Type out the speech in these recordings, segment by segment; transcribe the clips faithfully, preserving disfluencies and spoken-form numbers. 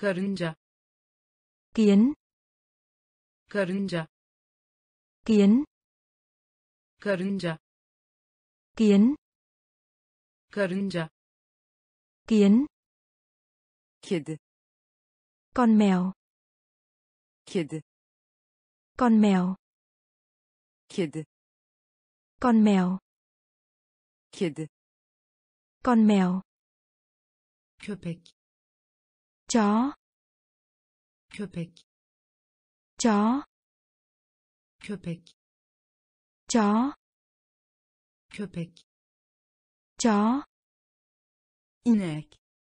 Karınca. Kiến. Karınca. Kiến. Karınca. Kiến. Karınca. Kiến. Kedi. Con mèo. Kedi. Con mèo. Kedi. Con mèo. Kedi. Con mèo. Köpek. Chó. Köpek. Chó. Köpek. Chó. Köpek. Chó. İnek.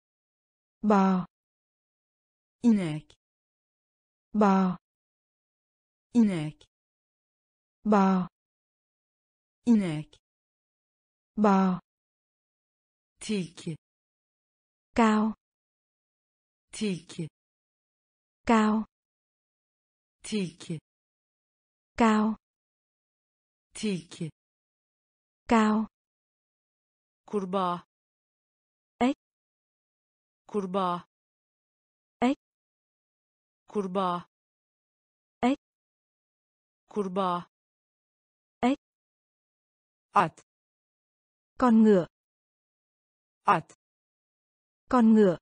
Bò. İnek. Bò. İnek. Bò. İnek. Bò. Tilki. Cao. Tilki. Cao. Tilki. Cao. Tilki. Cao. Kurbağa. Ếch. Kurbağa. Ếch. Kurbağa. Ếch. Kurbağa. Ếch. At. Con ngựa. At. Con ngựa.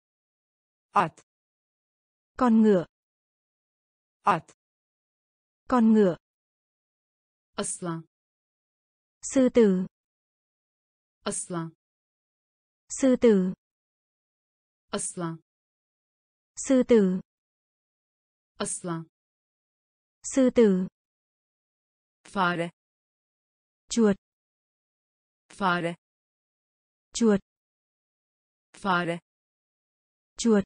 At. Con ngựa. At. Con ngựa. Aslan. Sư tử. Aslan. Sư tử. Aslan. Sư tử. Aslan. Sư tử. Fare. Chuột. Fare. Chuột. Fare. Chuột.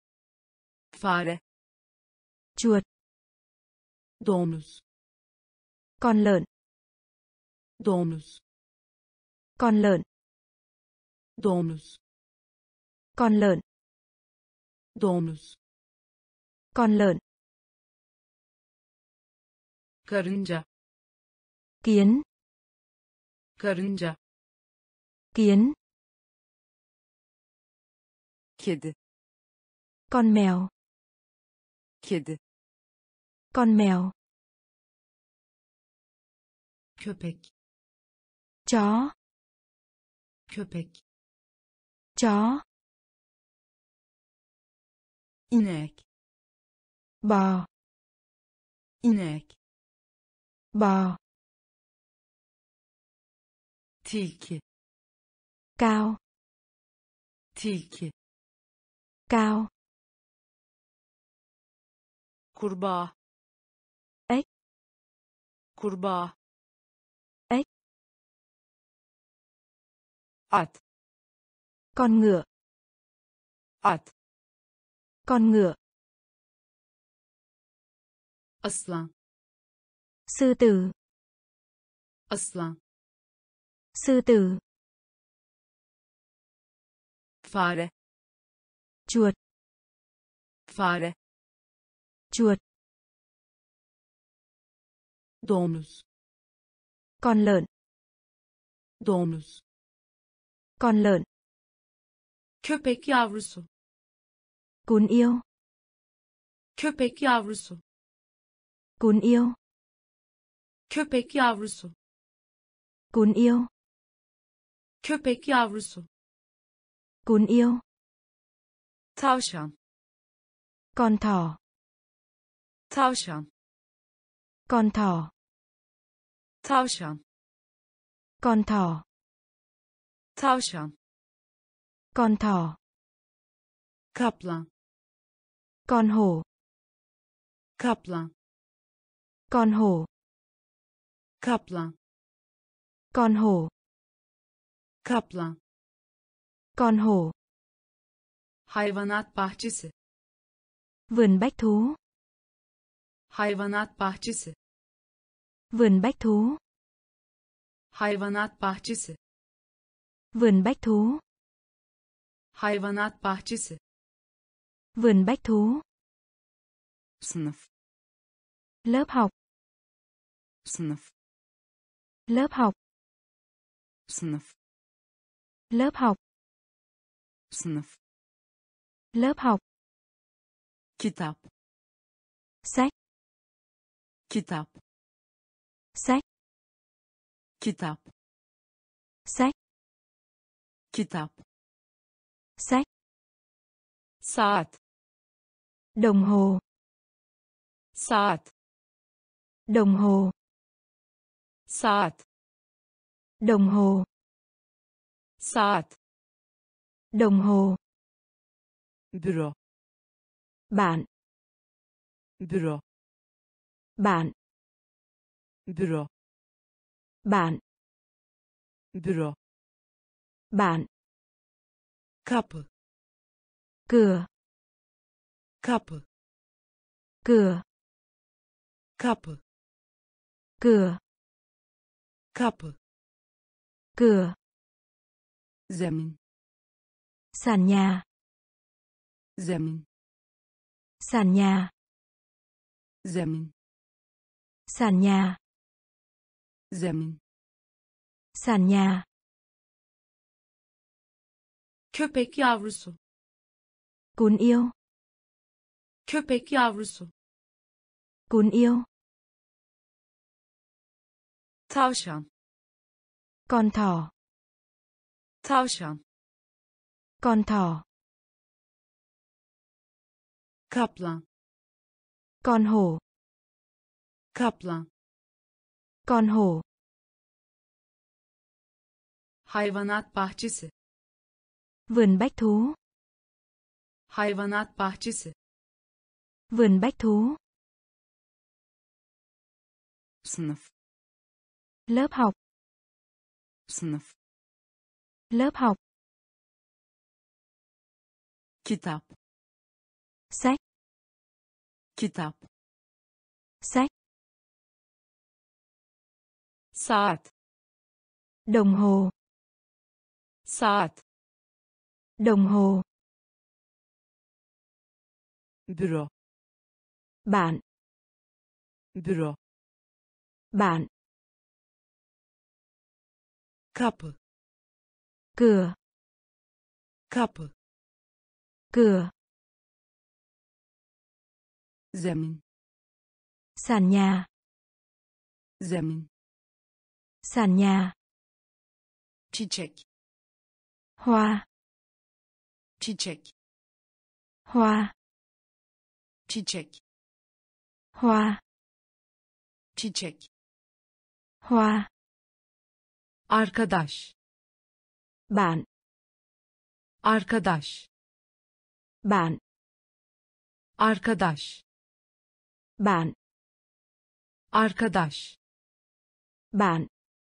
Fare. Chuột. Domuz. Con lợn. Domuz. Con lợn. Domuz. Con lợn. Domuz. Con lợn. Karınca. Kiến. Karınca. Kiến. Kedi. Con mèo. Kedi. Con mèo. Köpek. Chó. Köpek. Chó. İnek. Bò. İnek. Bò. Tilki. Cao. Tilki. Cao. Kurbağa. Ếch. Kurbağa. Ếch. At. Con ngựa. At. Con ngựa. Aslan. Sư tử. Aslan. Sư tử. Fare. Chuột. Fare. Chuột. Domuz. Con lợn. Domuz. Con lợn. Köpek yavrusu. Cún yêu. Köpek yavrusu. Cún yêu. Köpek yavrusu. Cún yêu. Köpek yavrusu. Cún yêu. Tavşan. Con thỏ. Tavşan. Con thỏ. Tavşan. Con thỏ. Tavşan. Con thỏ. Kaplan. Con hổ. Kaplan. Con hổ. Kaplan. Con hổ. Kaplan. Con hổ. Hayvanat bahçesi. Vườn bách thú. Hayvanat bahçesi. Vườn bách thú. Hayvanat bahçesi. Vườn bách thú. Hayvanat bahçesi. Vườn bách thú. Sınıf. Lớp học. Sınıf. Lớp học. Sınıf. Lớp học. Sınıf. Lớp học. kitap, sách, kitap, sách, kitap, sách, kitap, sách, saat, đồng hồ, saat, đồng hồ, saat, đồng hồ, saat, đồng hồ, büro, bạn, büro, bạn, büro, bạn, büro, bạn, kapı, cửa, kapı, cửa, kapı, cửa, kapı, cửa, zemin, sàn nhà, zemin, sàn nhà, zemin, sàn nhà, zemin, sàn nhà, Köpek yavrusu. cún yêu, Köpek yavrusu. cún yêu, Tavşan. con thỏ, Tavşan. con thỏ, Kaplan. con hổ, Kaplan. con hổ, Hayvanat bahçesi. vườn bách thú, Hayvanat bahçesi. vườn bách thú, sınıf, lớp học, sınıf, lớp học, kitap, sách, kitap, sách, saat, đồng hồ, saat, đồng hồ, büro, bạn, büro, bạn, kapı, cửa, kapı, cửa, zemin, sàn nhà, zemin, sàn nhà, Çiçek. hoa, Çiçek. hoa, Çiçek. hoa, Çiçek. hoa, Arkadaş. bạn, Arkadaş. bạn, Arkadaş. bạn, Arkadaş. bạn,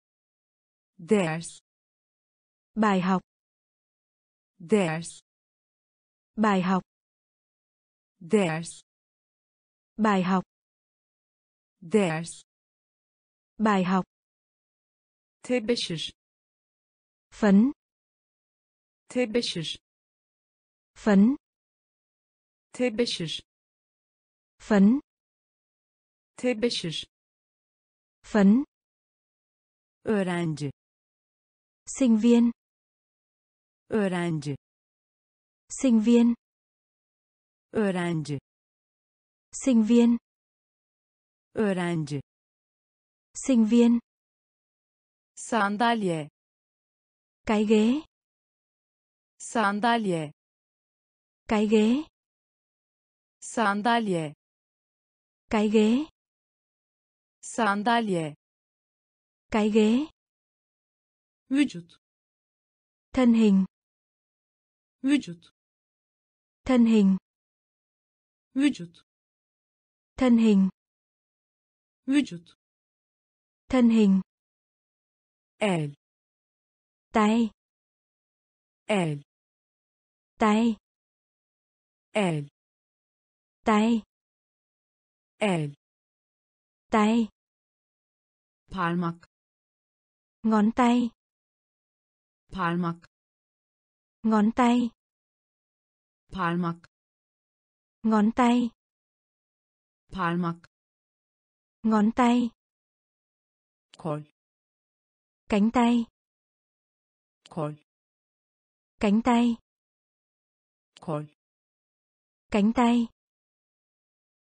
ders, bài học, ders, bài học, ders, bài học, ders, bài học, Tebeşir. phấn, Tebeşir. phấn, Tebeşir. phấn, Tebeşir. phấn, öğrenci, sinh viên, öğrenci, sinh viên, öğrenci, sinh viên, öğrenci, sinh viên, sandalye, cái ghế, sandalye, cái ghế, sandalye, cái ghế, sandalye, cái ghế, Vücut. thân hình, Vücut. thân hình, Vücut. thân hình, Vücut. thân hình, el, tay, el, tay, el, tay, el, tay, Parmak. ngón tay, Parmak. ngón tay, Parmak. ngón tay, Parmak. ngón tay, kol, cánh tay, kol, cánh tay, kol, cánh tay,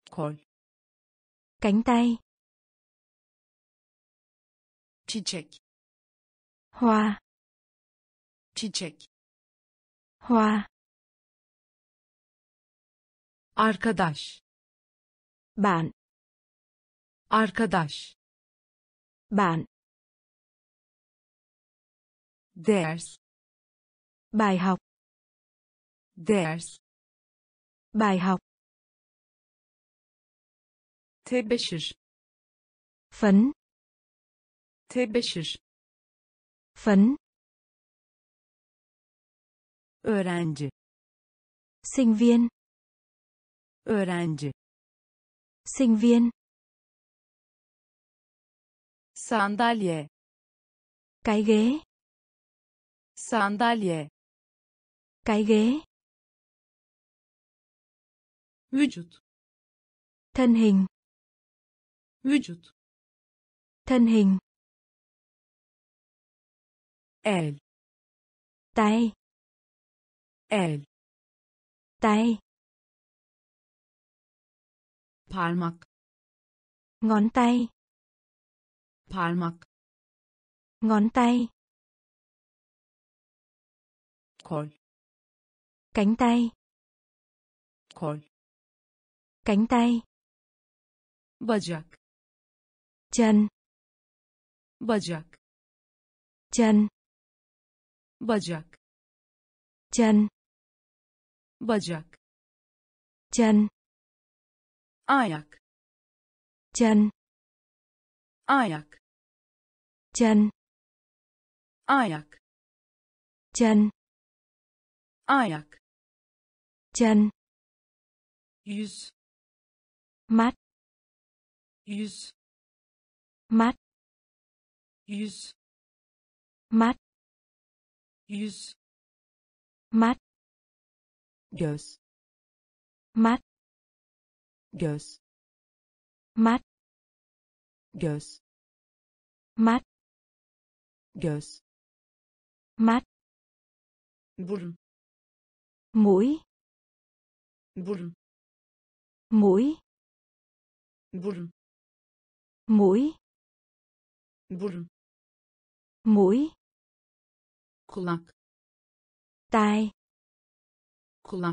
kol, cánh tay, çiçek, hoa, çiçek, hoa, arkadaş, bạn, arkadaş, bạn, ders, bài học, ders, bài học, tebeşir, phấn, tebeşir, phấn, öğrenci, sinh viên, öğrenci, sinh viên, sandalye, cái ghế, sandalye, cái ghế, vücut, thân hình, vücut, thân hình, el, tay, el, tay, parmak, ngón tay, parmak, ngón tay, kol, cánh tay, kol, cánh tay, bacak, chân, bacak, chân, bacak, chân, bacak, chân, ayak, chân, ayak, chân, ayak, chân, ayak, chân, yüz, mắt, yüz, mắt, yüz, mắt, yüz, mắt, göz, mắt, göz, mắt, göz, mắt, göz, mắt, burun, mũi, burun, mũi, burun, mũi, burun, mũi, kulak, tai, kulak,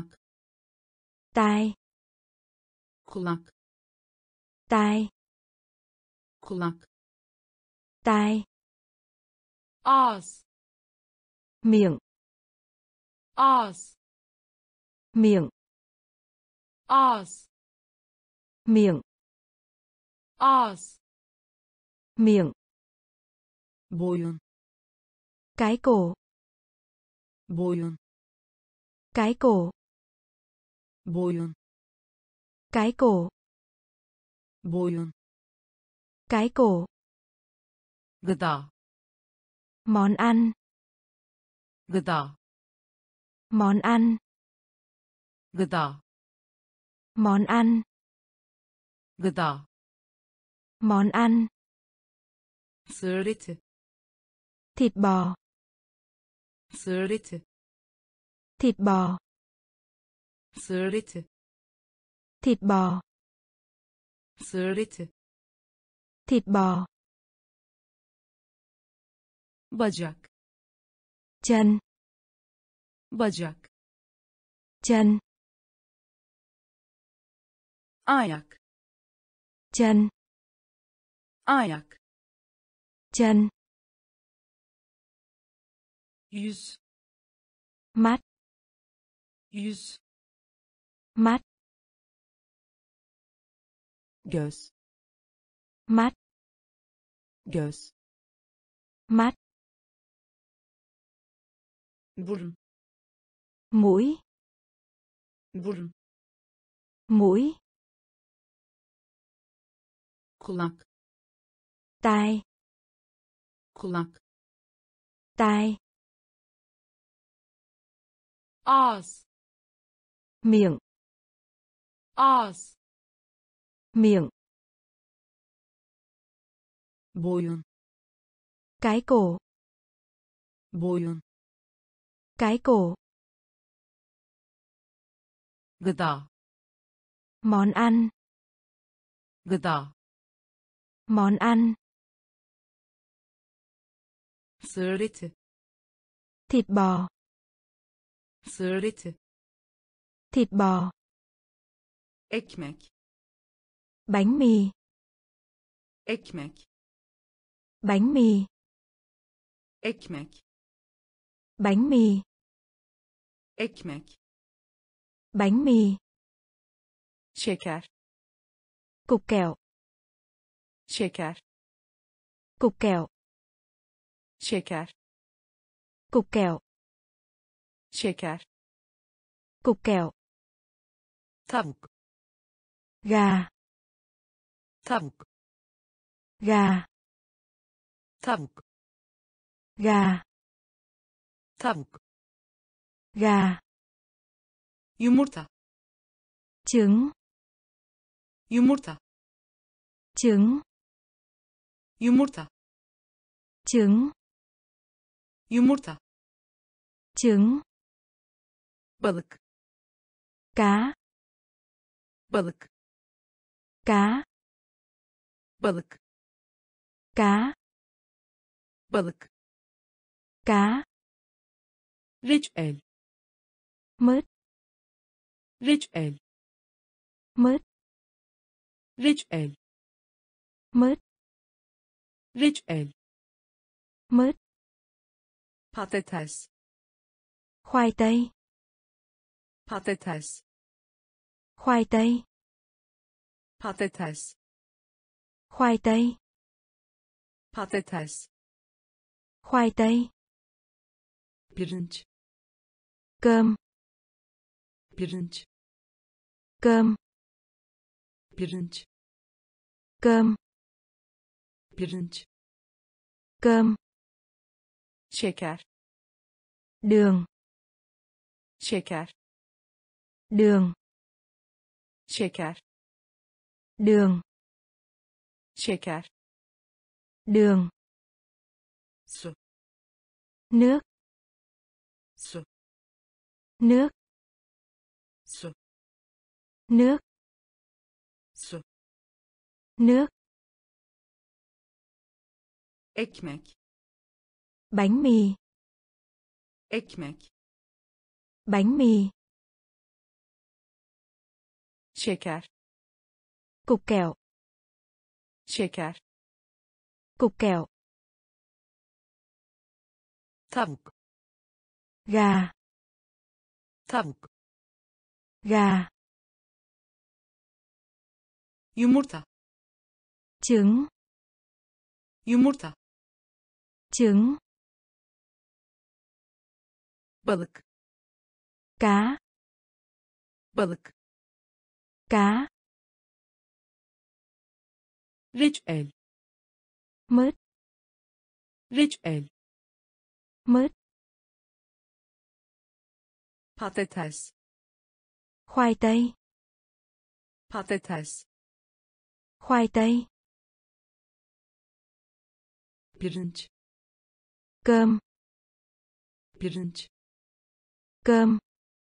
tai, kulak, tai, kulak, tai, ağız, miệng, ağız, miệng, ağız, miệng, ağız, miệng, boyun, cái cổ, boyun, cái cổ, boyun, cái cổ, boyun, cái cổ, gıda, món ăn, gıda, món ăn, gıda, món ăn, gıda, món ăn, sığır eti, thịt bò, sığır eti, thịt bò, sığır eti, thịt bò, sığır eti, thịt bò, bacak, chân, bacak, chân, ayak, chân, ayak, chân, yüz, mắt, yüz, mắt, göz, mắt, göz, mắt, burun, mũi, burun, mũi, kulak, tai, kulak, tai, ağız, miệng, ağız, miệng, boyun, cái cổ, boyun, cái cổ, gıda, món ăn, gıda, Món ăn. sığır eti, Thịt bò. sığır eti, Thịt bò. ekmek, Bánh mì. ekmek, Bánh mì. ekmek, Bánh mì. ekmek, Bánh mì. şeker, Cục kẹo. şeker, Cục kẹo. şeker, Cục kẹo. şeker, Cục kẹo. tavuk, Gà. tavuk, Gà. tavuk, Gà. tavuk, Gà. yumurta, Trứng. yumurta, Trứng. yumurta, Trứng. yumurta, Trứng. balık, Cá. balık, Cá. balık, Cá. balık, Cá. reçel, Mứt. reçel, Mứt. reçel, Mứt. reçel, Mứt. patates, Khoai tây. patates, Khoai tây. patates, Khoai tây. patates, Khoai tây. pirinç, Cơm. pirinç, Cơm. pirinç, Cơm. pirinç, Cơm. şeker, Đường. şeker, Đường. şeker, Đường. şeker, Đường. su, Nước. su, Nước. su, Nước. su, Nước. ekmek, Bánh mì. ekmek, Bánh mì. şeker, Cục kẹo. şeker, Cục kẹo. tavuk, Gà. tavuk, Gà. yumurta, Trứng. yumurta, Trứng. balık, Cá. balık, Cá. reçel, Mứt. reçel, Mứt. patates, Khoai tây. patates, Khoai tây. pirinç, Cơm. pirinç, Cơm.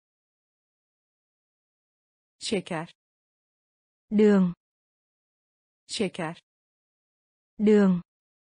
şeker, Đường. şeker, Đường.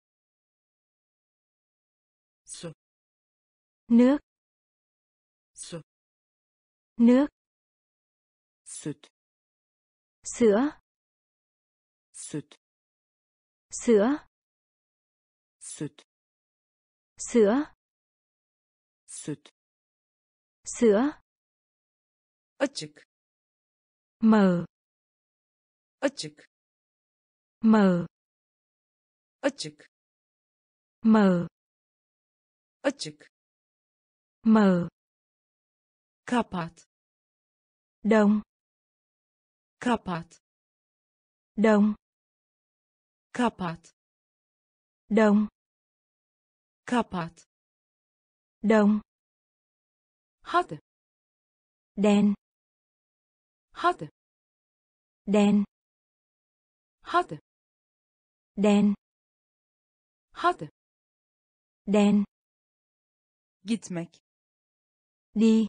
su, Nước. su, Nước. süt, Sữa. süt, Sữa. süt, Sữa. süt, Sữa. açık, Mở. açık, Mở. açık, Mở. açık, Mở. kapat, Đồng. kapat, Đồng. kapat, Đồng. kapat, Đồng. hadi, Đèn. hadi, Đèn. hadi, Đèn. hadi, Đèn. gitmek, Đi.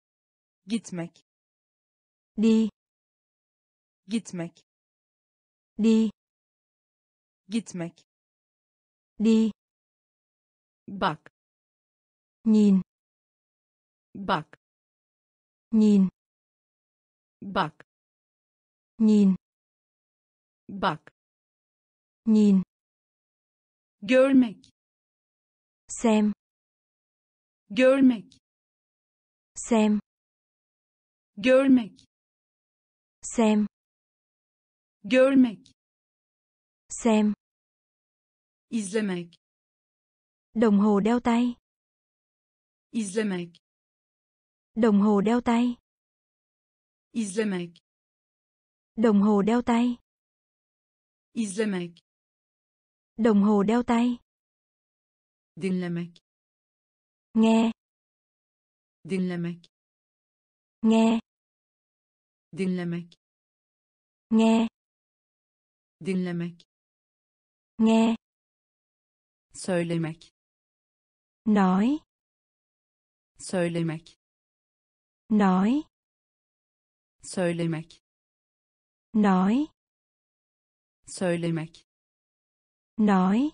gitmek, Đi. gitmek, Đi. Gitmek. Đi. Bak. Nhìn. Bak. Nhìn. Bak. Nhìn. Bak. Nhìn. Görmek. Xem. Görmek. Xem. Görmek. Xem. Görmek. Xem. İzlemek. Đồng hồ đeo tay. İzlemek. Đồng hồ đeo tay. İzlemek. Đồng hồ đeo tay. İzlemek. Đồng hồ đeo tay. Dinlemek. Nghe. Dinlemek. Nghe. Dinlemek. Nghe. Dinlemek. Nghe. Söylemek. Nói. Söylemek. Nói. Söylemek. Nói. Söylemek. Nói.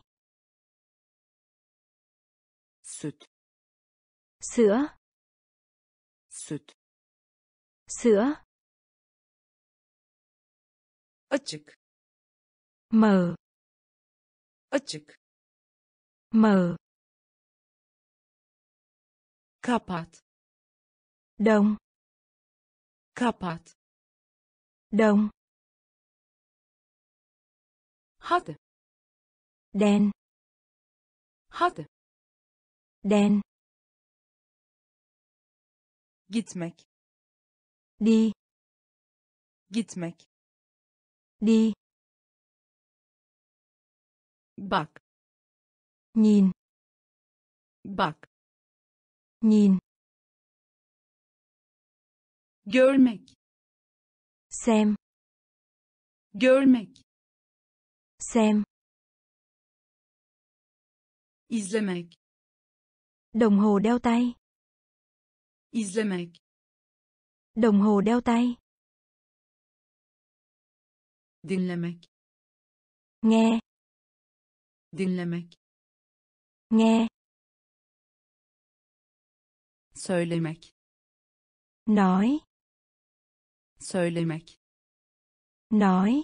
Süt. Sữa. Süt. Sữa. Açık. Mở. Açık. Mở. Kapat. Đồng. Kapat. Đồng. Hadi. Đèn. Hadi. Đèn. Gitmek. Đi. Gitmek. Đi. Bak. Nhìn. Bak. Nhìn. Görmek. Xem. Görmek. Xem. İzlemek. Đồng hồ đeo tay. İzlemek. Đồng hồ đeo tay. Dinlemek. Nghe. Dinlemek. Nghe. Söylemek. Nói. Söylemek. Nói.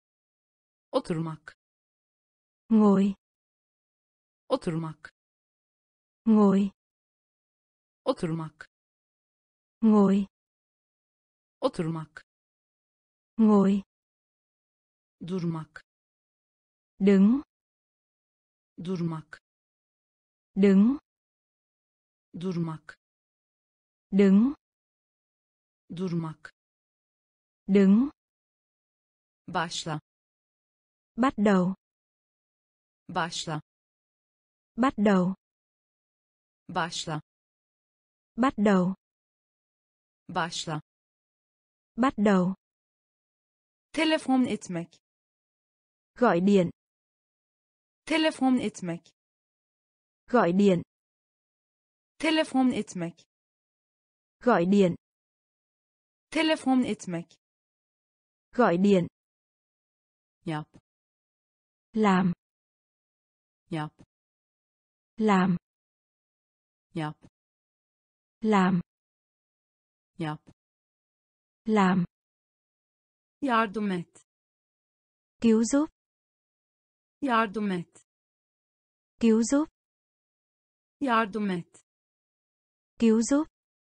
Oturmak. Ngồi. Oturmak. Ngồi. Oturmak. Ngồi. Oturmak. Ngồi. Durmak. Đứng. Durmak. Đứng. Durmak. Đứng. Durmak. Đứng. Başla. Bắt đầu. Başla. Bắt đầu. Başla. Bắt đầu. Başla. Bắt đầu. Telefon etmek. Gọi điện. Telefon etmek. Gọi điện. Telefon etmek. Gọi điện. Telefon etmek. Gọi điện. Yap. Làm. Yap. Làm. Yap. Làm. Yap. Làm. Yardım et. Cứu giúp. Yardım et. Cứu giúp. Yardım et. Cứu giúp.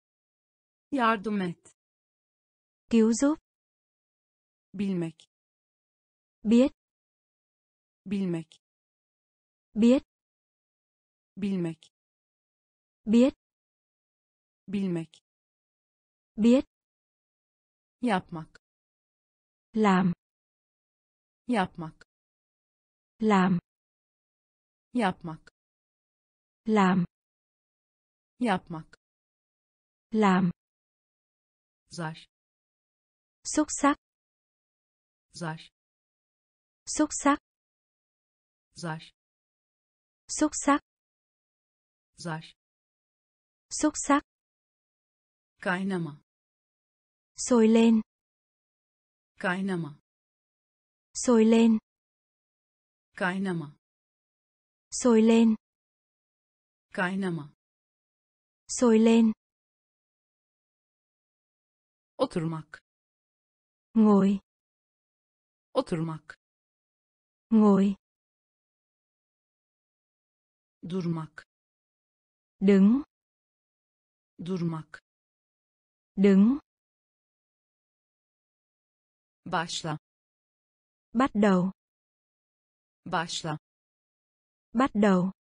Yardım et. Cứu giúp. Bilmek. Biết. Bilmek. Biết. Bilmek. Biết. Bilmek. Biết. Yapmak. Làm. Yapmak. Làm. Yapmak. Làm. Yapmak. Làm. Zar. Xúc xắc. Zar. Xúc xắc. Zar. Xúc xắc. Zar. Xúc xắc. Kaynama. Sôi lên. Kaynama. Sôi lên. Kaynama. Sôi lên. Kaynama. Sôi lên. Oturmak. Ngồi. Oturmak. Ngồi. Durmak. Đứng. Durmak. Đứng. Başla. Bắt đầu. Başla. Bắt đầu.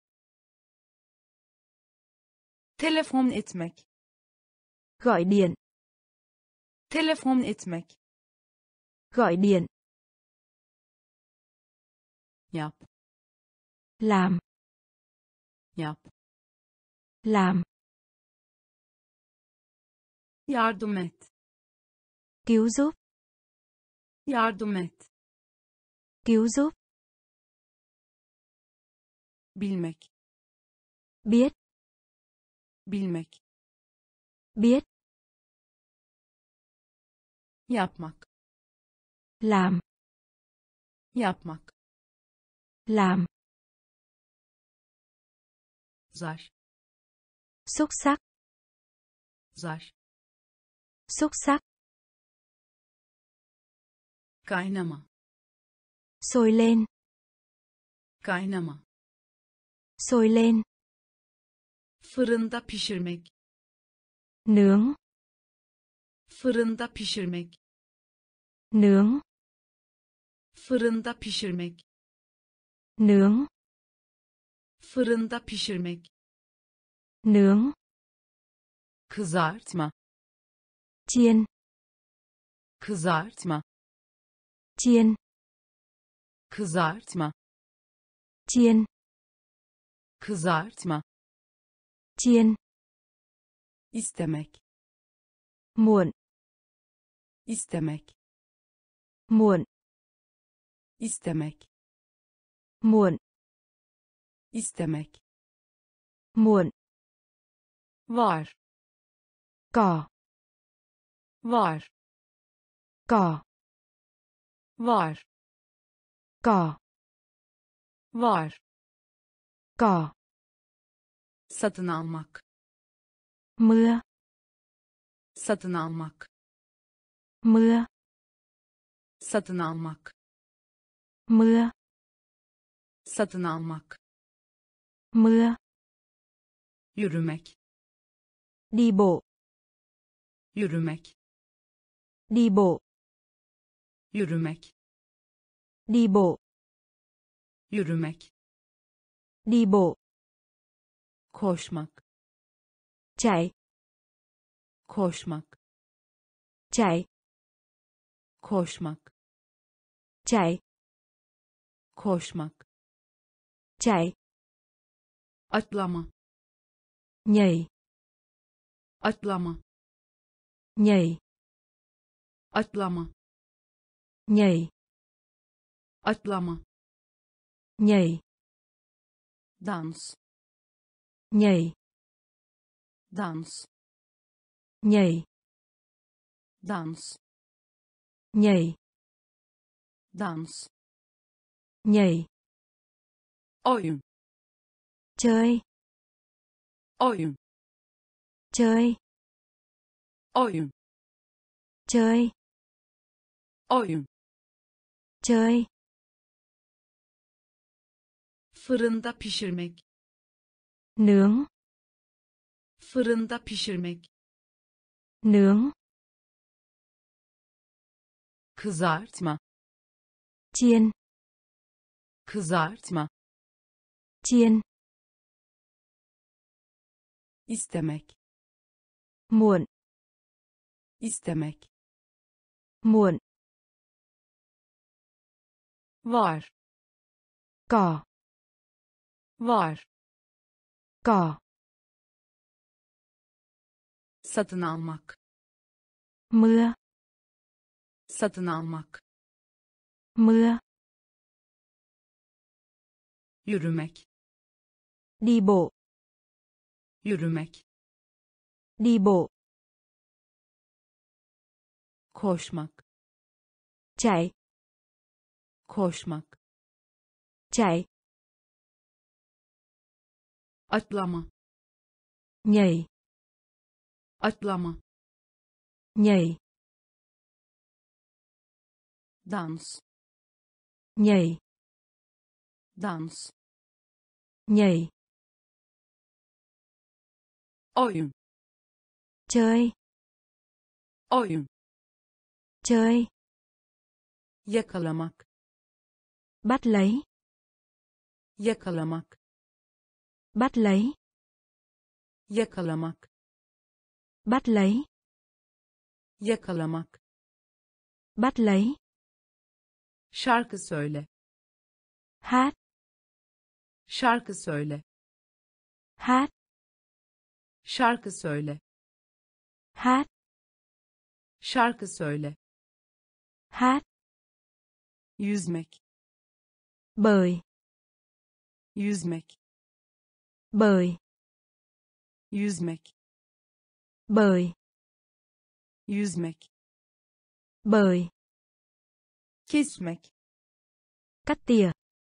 Telefon etmek. Gọi điện. Telefon etmek. Gọi điện. Yap. Làm. Yap. Làm. Yardım et. Cứu giúp. Yardım et. Cứu giúp. Bilmek. Biết. Bilmek. Biết. Yapmak. Làm. Yapmak. Làm. Zar. Xúc xắc. Zar. Xúc xắc. Kaynama. Sôi lên. Kaynama. Sôi lên. Fırında pişirmek. Nướng. Fırında pişirmek. Nướng. Fırında pişirmek. Nướng. Fırında pişirmek. Nướng. Kızartma. Chiên. Kızartma. Chiên. Kızartma. Chiên. Kızartma. Chiên. İstemek. Muộn. İstemek. Muộn. İstemek. Muộn. İstemek. Muộn. Var. Cỏ. Var. Cỏ. Var. Cỏ. Var. Cỏ. Satın almak. Mưa. Satın almak. Mưa. Satın almak. Mưa. Satın almak. Mưa. Yürümek. Đi bộ. Yürümek. Đi bộ. Yürümek. Đi bộ. Yürümek. Đi bộ. Koşmak. Chạy. Koşmak. Chạy. Koşmak. Chạy. Koşmak. Chạy. Atlama. Nhảy. Atlama. Nhảy. Atlama. Nhảy. Atlama. Nhảy. Dans. Nhảy. Dans. Nhảy. Dans. Nhảy. Dans. Nhảy. Oyun. Chơi. Oyun. Chơi. Oyun. Chơi. Oyun. Chơi. Fırında pişirmek. Nướng. Fırında pişirmek. Nướng. Kızartma. Chiên. Kızartma. Chiên. İstemek. Muộn. İstemek. Muộn. Var. Cỏ. Var. Cỏ. Satın almak. Mưa. Satın almak. Mưa. Yürümek. Đi bộ. Yürümek. Đi bộ. Koşmak. Chạy. koşmak, chạy, atlama, nhảy, atlama, nhảy, dans, nhảy, dans, nhảy, oyun, chơi, oyun, chơi, yakalamak, bắt lấy, yakalamak, bắt lấy, yakalamak, bắt lấy, yakalamak, bắt lấy, şarkı söyle, hát, şarkı söyle, hát, şarkı söyle, hát, şarkı söyle, hát, yüzmek, bơi, yüzmek, bơi, yüzmek, bơi, yüzmek, bơi, kesmek, cắt tỉa,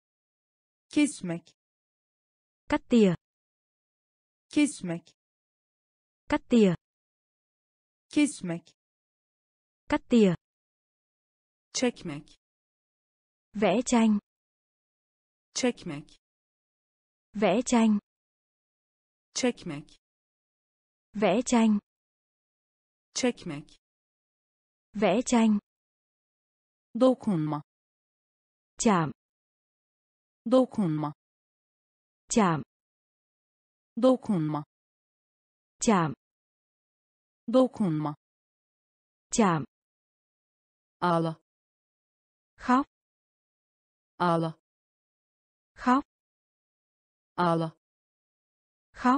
kesmek, cắt tỉa, kesmek, cắt tỉa, kesmek, cắt tỉa, çekmek, vẽ tranh, çekmek, vẽ tranh, çekmek, vẽ tranh, çekmek, vẽ tranh, dokunma, chạm, dokunma, chạm, dokunma, chạm, dokunma, chạm, ağla, khóc, ağla, khóc, ağla, khóc,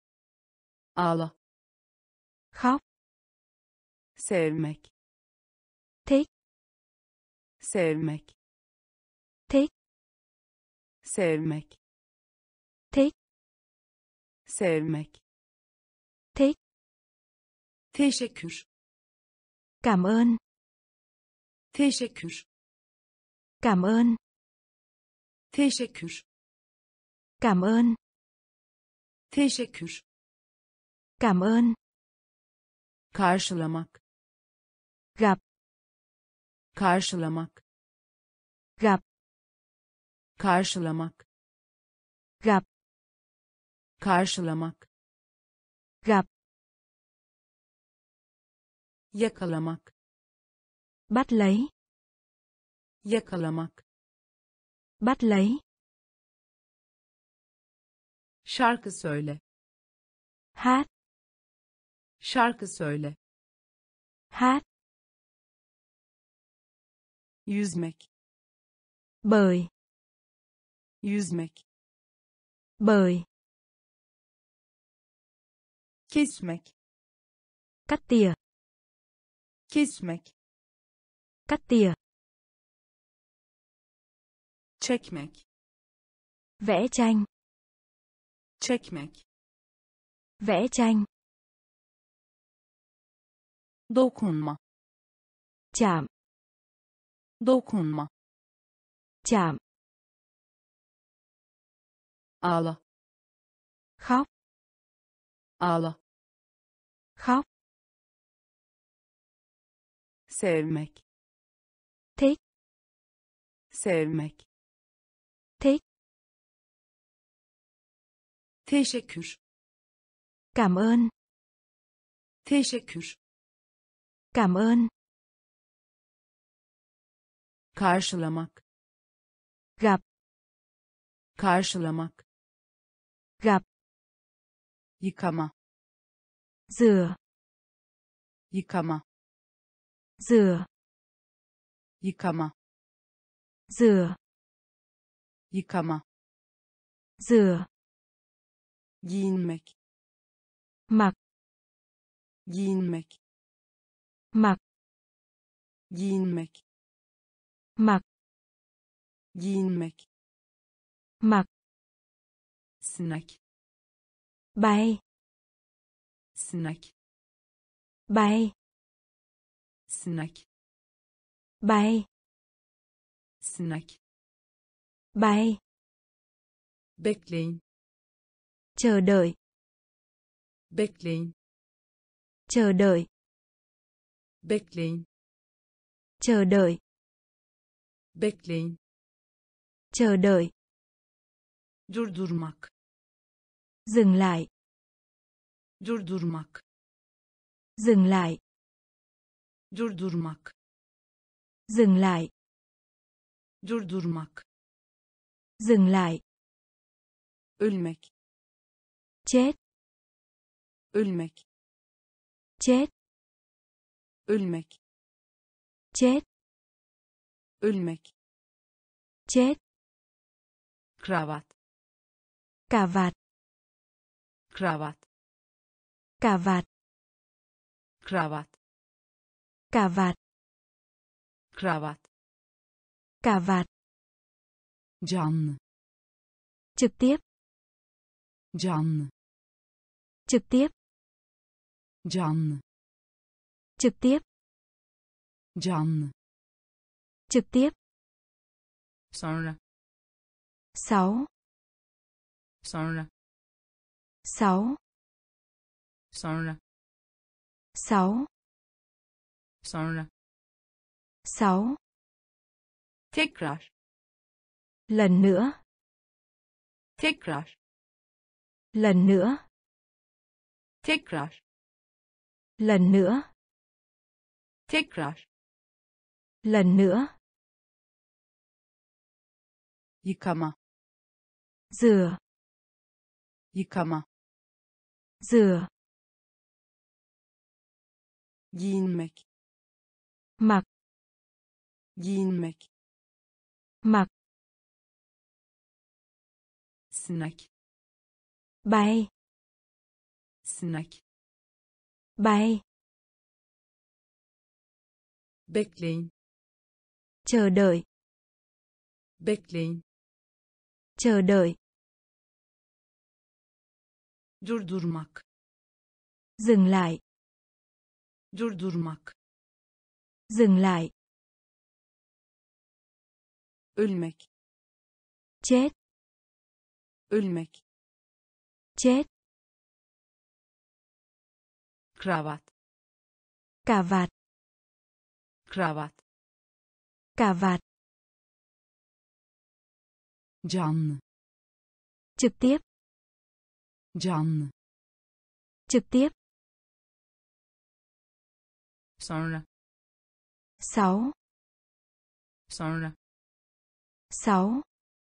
ağla, khóc, sevmek, thích, sevmek, thích, sevmek, thích, sevmek, thích, teşekkür, cảm ơn, teşekkür, cảm ơn, teşekkür, cảm ơn, teşekkür, cảm ơn, karşılamak, gặp, karşılamak, gặp, karşılamak, gặp, karşılamak, gặp, yakalamak, bắt lấy, yakalamak, bắt lấy, şarkı söyle, hát, şarkı söyle, hát, yüzmek, bơi, yüzmek, bơi, kesmek, cắt tỉa, kesmek, cắt tỉa, çekmek, vẽ tranh, çekmek, vẽ tranh, dokunma, chạm, dokunma, chạm, ağla, khóc, ağla, khóc, sevmek, thích, sevmek, thích, teşekkür, cảm ơn, teşekkür, cảm ơn, karşılamak, gặp, karşılamak, gặp, yıkama, rửa, yıkama, rửa, yıkama, rửa, yıkama, rửa, giyinmek, mặc, giyinmek, mặc, giyinmek, mặc, giyinmek, mặc, sinek, bay, sinek, bay, sinek, bay, snack, bay, bekleyin, chờ đợi, bekleyin, chờ đợi, bekleyin, chờ đợi, bekleyin, chờ đợi, durdurmak, dừng lại, durdurmak, dừng lại, durdurmak, dừng lại, durdurmak, dừng lại, ölmek, chết, ölmek, chết, ölmek, chết, ölmek, chết, kravat, cà vạt, kravat, cà vạt, kravat, cà vạt, kravat, cà vạt, canlı, trực tiếp, canlı, trực tiếp, canlı, trực tiếp, canlı, trực tiếp, sonra, sáu, sonra, sáu, sonra, sáu, sonra, sáu, tekrar, lần nữa, tekrar, lần nữa, tekrar, lần nữa, tekrar, lần nữa, yıkama, rửa, yıkama, rửa, giyinmek, mặc, giyinmek, mặc, snack, bay, snack, bay, bekleyin, chờ đợi, bekleyin, chờ đợi, durdurmak, dừng lại, durdurmak, dừng lại, ölmek, chết, ölmek, chết, kravat, cà vạt, kravat, cà vạt, canlı, trực tiếp, canlı, trực tiếp, sonra, sáu, sonra, sáu,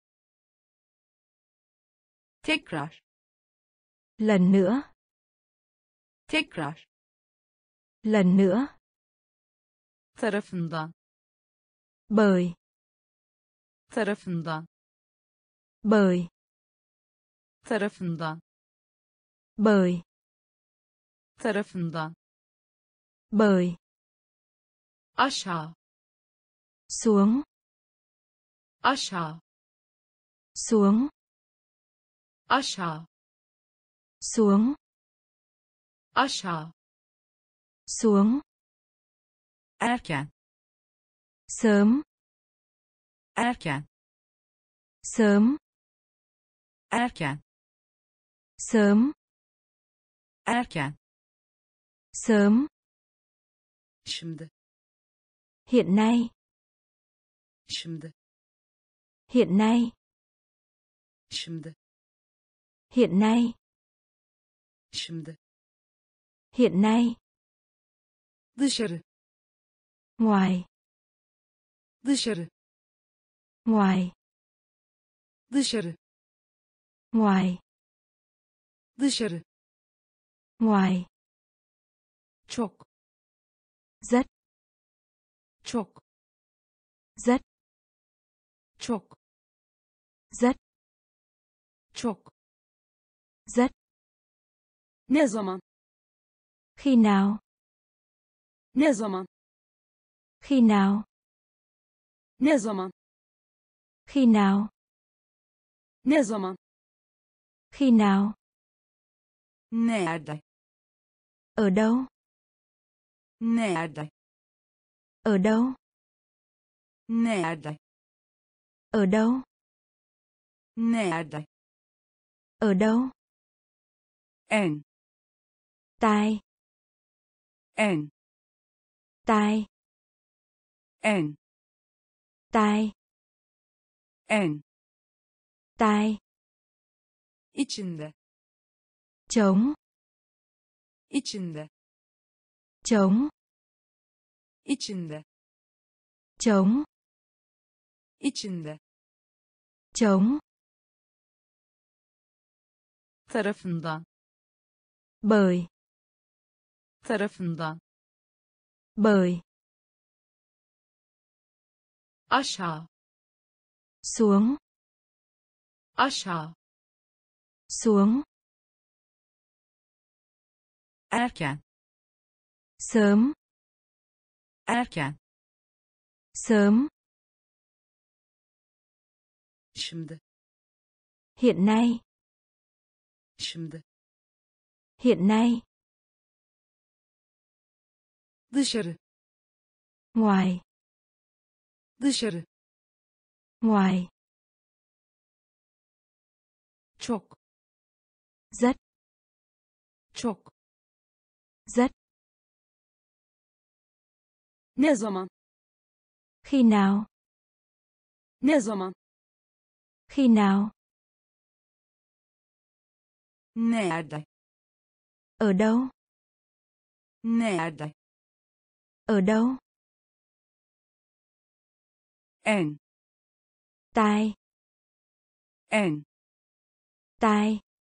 tekrar, lần nữa, tekrar, lần nữa, tarafından, bởi, tarafından, bởi, tarafından, bởi, tarafından, bởi, aşağı, xuống, aşağı, xuống, aşağı, xuống, aşağı, xuống, erken, sớm, erken, sớm, erken, sớm, erken, sớm, şimdi, hiện nay, şimdi, hiện nay, şimdi, hiện nay, şimdi, hiện nay, dışarı, ngoài, dışarı, ngoài, dışarı, ngoài, dışarı, ngoài, çok, rất, çok, rất, çok, rất, çok, rất, ne zaman, khi nào, ne zaman, khi nào, ne zaman, khi nào, ne zaman, khi nào, nerede, ở đâu, nerede, ở đâu, nerede, Ở đâu? Nerede? Ở đâu? En. Tai. En. Tai. En. Tai. En. Tai. İçinde. Trống. İçinde. Trống. İçinde. Trống. İçinde. Trống. Tarafından. Bởi. Tarafından. Bởi. Aşağı. Xuống. Aşağı. Xuống. Erken. Sớm. Erken. Sớm. Şimdi. Hiện nay. Şimdi. Hiện nay. Dışarı. Ngoài. Dışarı. Ngoài. Çok. Rất. Çok. Rất. Ne zaman? Khi nào? Ne zaman? Khi nào? Nerede? Ở đâu? Nerede? Ở đâu? En. Tai. En. Tai.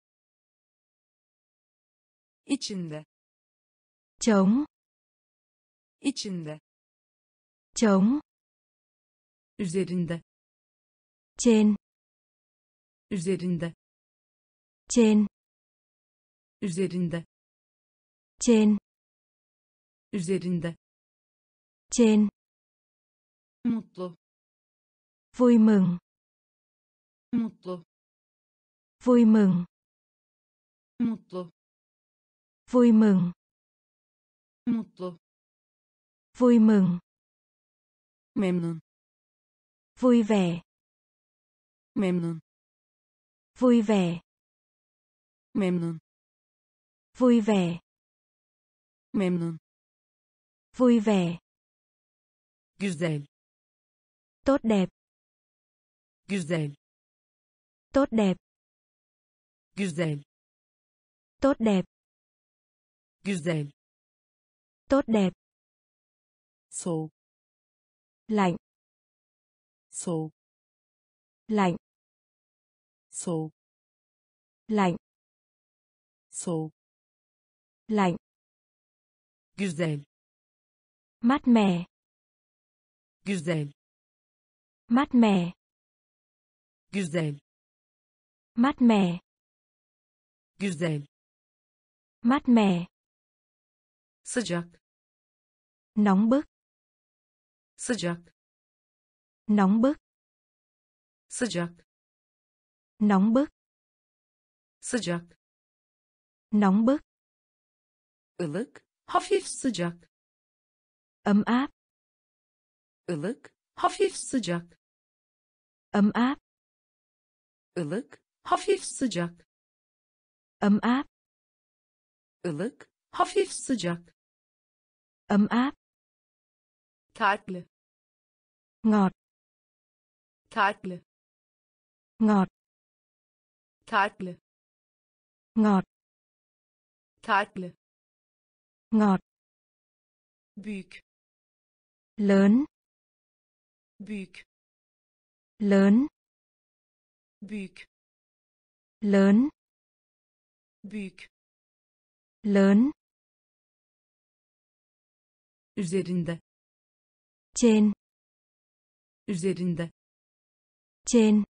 İçinde. Trống. İçinde. Trống. Üzerinde. Trên. Üzerinde. Trên. Üzerinde. Trên. Üzerinde. Trên. Mutlu. Vui mừng. Mutlu. Vui mừng. Mutlu. Vui mừng. Mutlu. Vui mừng. Memnun. Vui vẻ. Memnun. Vui vẻ. Memnun. Vui vẻ. Memnun. Vui vẻ. Güzel. Tốt đẹp. Güzel. Tốt đẹp. Güzel. Tốt đẹp. Güzel. Tốt đẹp. Soğuk. Lạnh. Soğuk. Lạnh. Soğuk. Lạnh. Soğuk. Lạnh. Güzel. Mát mẻ. Güzel. Mát mẻ. Güzel. Mát mẻ. Güzel. Mát mẻ. Sıcak. Nóng bức. Sıcak. Nóng bức. Sıcak. Nóng bức. Sıcak. Nóng bức. Ilık. Hafif sıcak. Ấm áp. Ilık. Hafif sıcak. Ấm áp. Ilık. Hafif sıcak. Ấm áp. Ilık. Hafif sıcak. Ấm áp. Tatlı. Ngọt. Tatlı. Ngọt. Tatlı. Ngọt. Tatlı. Ngọt. Büyük. Lớn. Büyük. Lớn. Büyük. Lớn. Büyük. Lớn. Üzerinde. Trên. Üzerinde. Trên.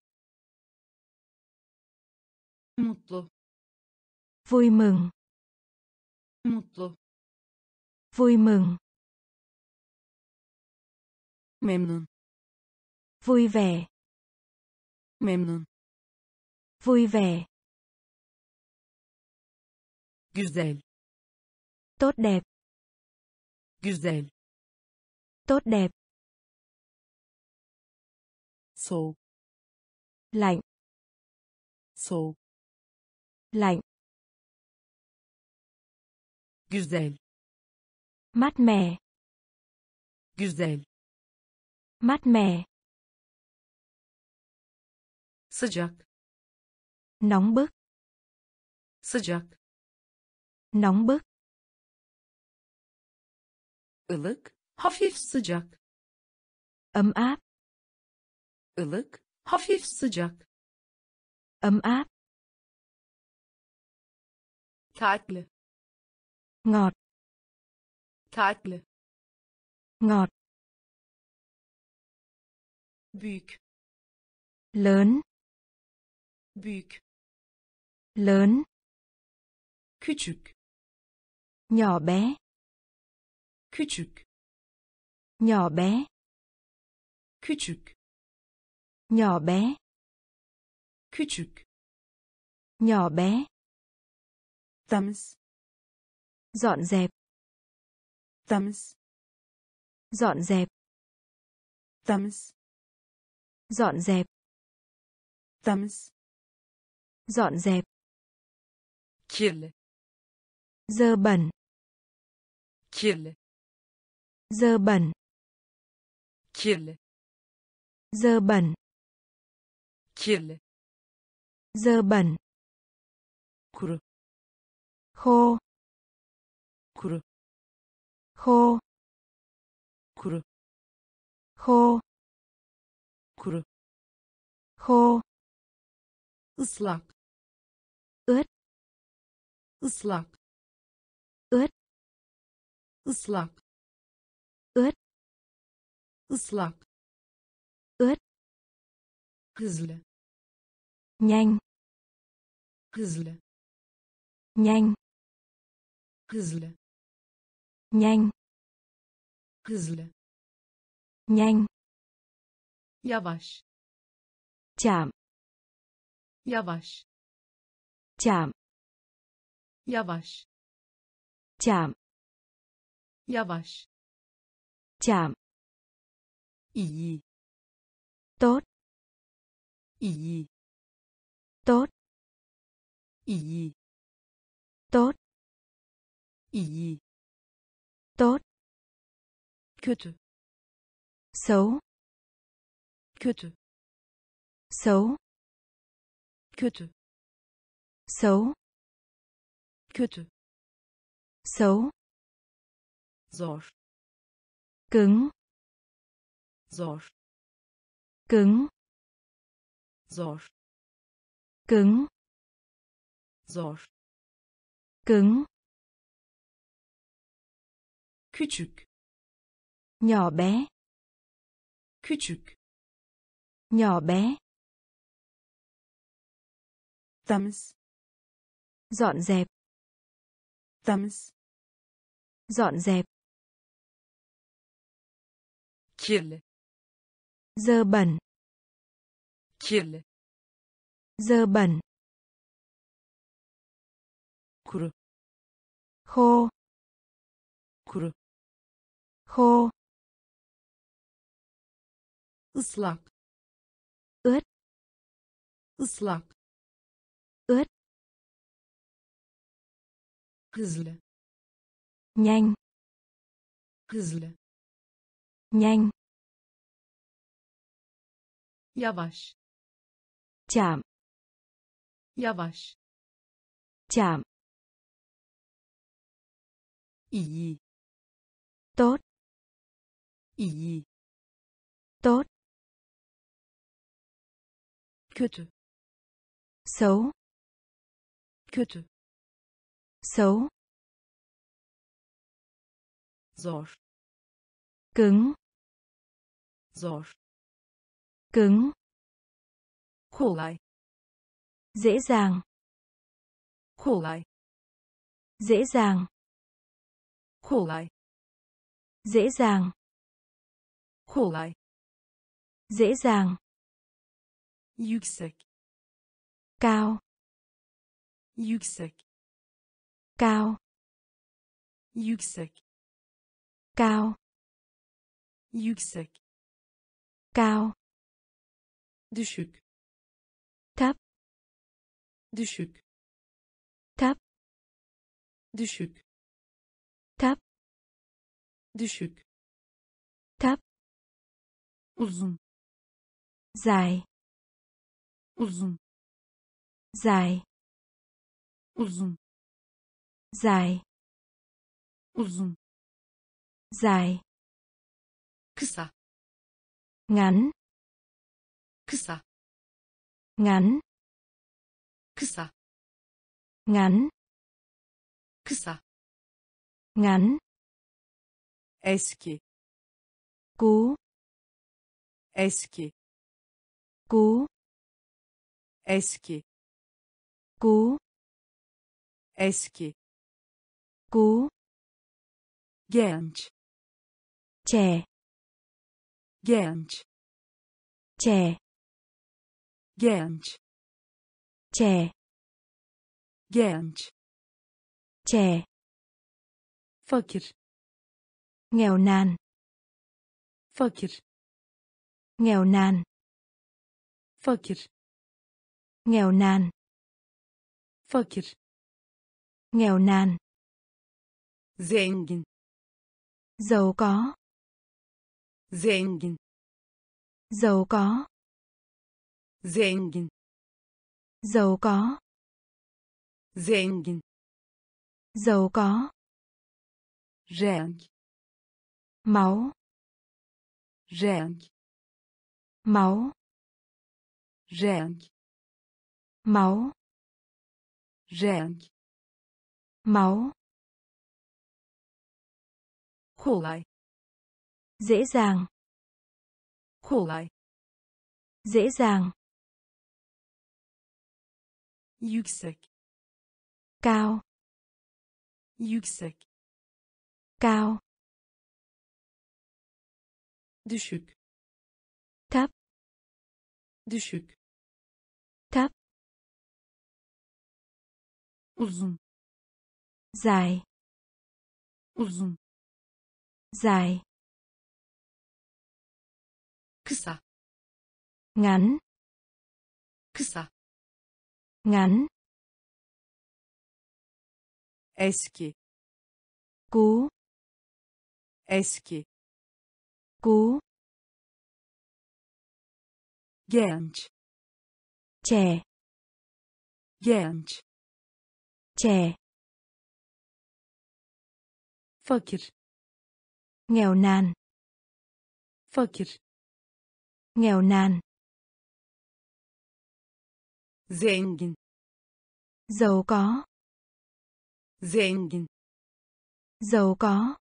Mutlu. Vui mừng. Mutlu. Vui mừng. Memnun. Vui vẻ. Memnun. Vui vẻ. Güzel. Tốt đẹp. Güzel. Tốt đẹp. Soğuk. Lạnh. Soğuk. Lạnh. Güzel. Mát mẻ. Güzel. Mát mẻ. Sıcak. Nóng bức. Sıcak. Nóng bức. Ilık, hafif sıcak. Ấm áp. Ilık, hafif sıcak. Ấm áp. Tatlı. Ngọt. Tatlı. Ngọt. Büyük. Lớn. Büyük. Lớn. Küçük. Nhỏ bé. Küçük. Nhỏ bé. Küçük. Nhỏ bé. Küçük. Nhỏ bé. Temiz. Dọn dẹp. Temiz. Dọn dẹp. Temiz. Dọn dẹp. Temiz. Dọn dẹp. Kirli. Dơ bẩn. Kirli. Dơ bẩn. Kirli. Dơ bẩn. Kirli. Dơ bẩn. Kuru. Khô. Kuru. Khô. Kuru. Khô. Kuru. Khô. Islak. Ướt. Islak. Ướt. Islak. Ướt. Islak. Ướt. Hızlı. Nhanh. Hızlı. Nhanh. Hızlı. Nhanh. Hızlı. Nhanh. Yavaş. Chạm. Yavaş. Chạm. Yavaş. Chạm. Yavaş. Chạm. İyi. Tốt. İyi. Tốt. İyi. Tốt. İyi. Tốt. Kötü. Xấu. Kötü. Xấu. Kötü. Xấu. Kötü. Xấu. Zor. Cứng. Zor. Cứng. Zor. Cứng. Zor. Cứng. Küçük. Nhỏ bé. Küçük. Nhỏ bé. Temiz. Dọn dẹp. Temiz. Dọn dẹp. Kirli. Dơ bẩn. Kirli. Dơ bẩn. Kuru. Khô. Kuru. Khô. Islak. Ướt. Islak. Ướt. Hızlı. Nhanh. Hızlı. Nhanh. Yavaş. Chạm. Yavaş. Chạm. İyi. Tốt. İyi. Tốt. Kötü. Xấu. Kötü. Xấu. Zor. Cứng. Zor. Cứng. Kolay. Dễ dàng. Kolay. Dễ dàng. Kolay. Dễ dàng. Kolay. Dễ dàng. Yüksek. Cao. Yüksek. Cao. Yüksek. Cao. Yüksek. Cao. Düşük. thấp, düşük, thấp, düşük, thấp, düşük, thấp, uzun, dài, uzun, dài, uzun, dài, uzun, dài, kısa, ngắn, kısa, ngắn, kısa, ngắn, kısa, ngắn, eski, cũ, eski, cũ, eski, cũ, eski, cũ, genç, trẻ, genç, trẻ, genç, trẻ, genç, trẻ, fakir, nghèo nàn, fakir, nghèo nàn, fakir, nghèo nàn, fakir, nghèo nàn, zengin, giàu có, zengin, giàu có, zengin, giàu có, zengin, giàu có, renk, máu, renk, máu, renk, máu, renk, máu, kolay, dễ dàng, kolay, dễ dàng, yüksek, cao, yüksek, cao, düşük, thấp, düşük, thấp, uzun, dài, uzun, dài, kısa, ngắn, kısa, ngắn, eski, cũ, eski, cũ, genç, trẻ, genç, trẻ, fakir, nghèo nàn, fakir, nghèo nàn, zengin, giàu có, zengin, giàu có,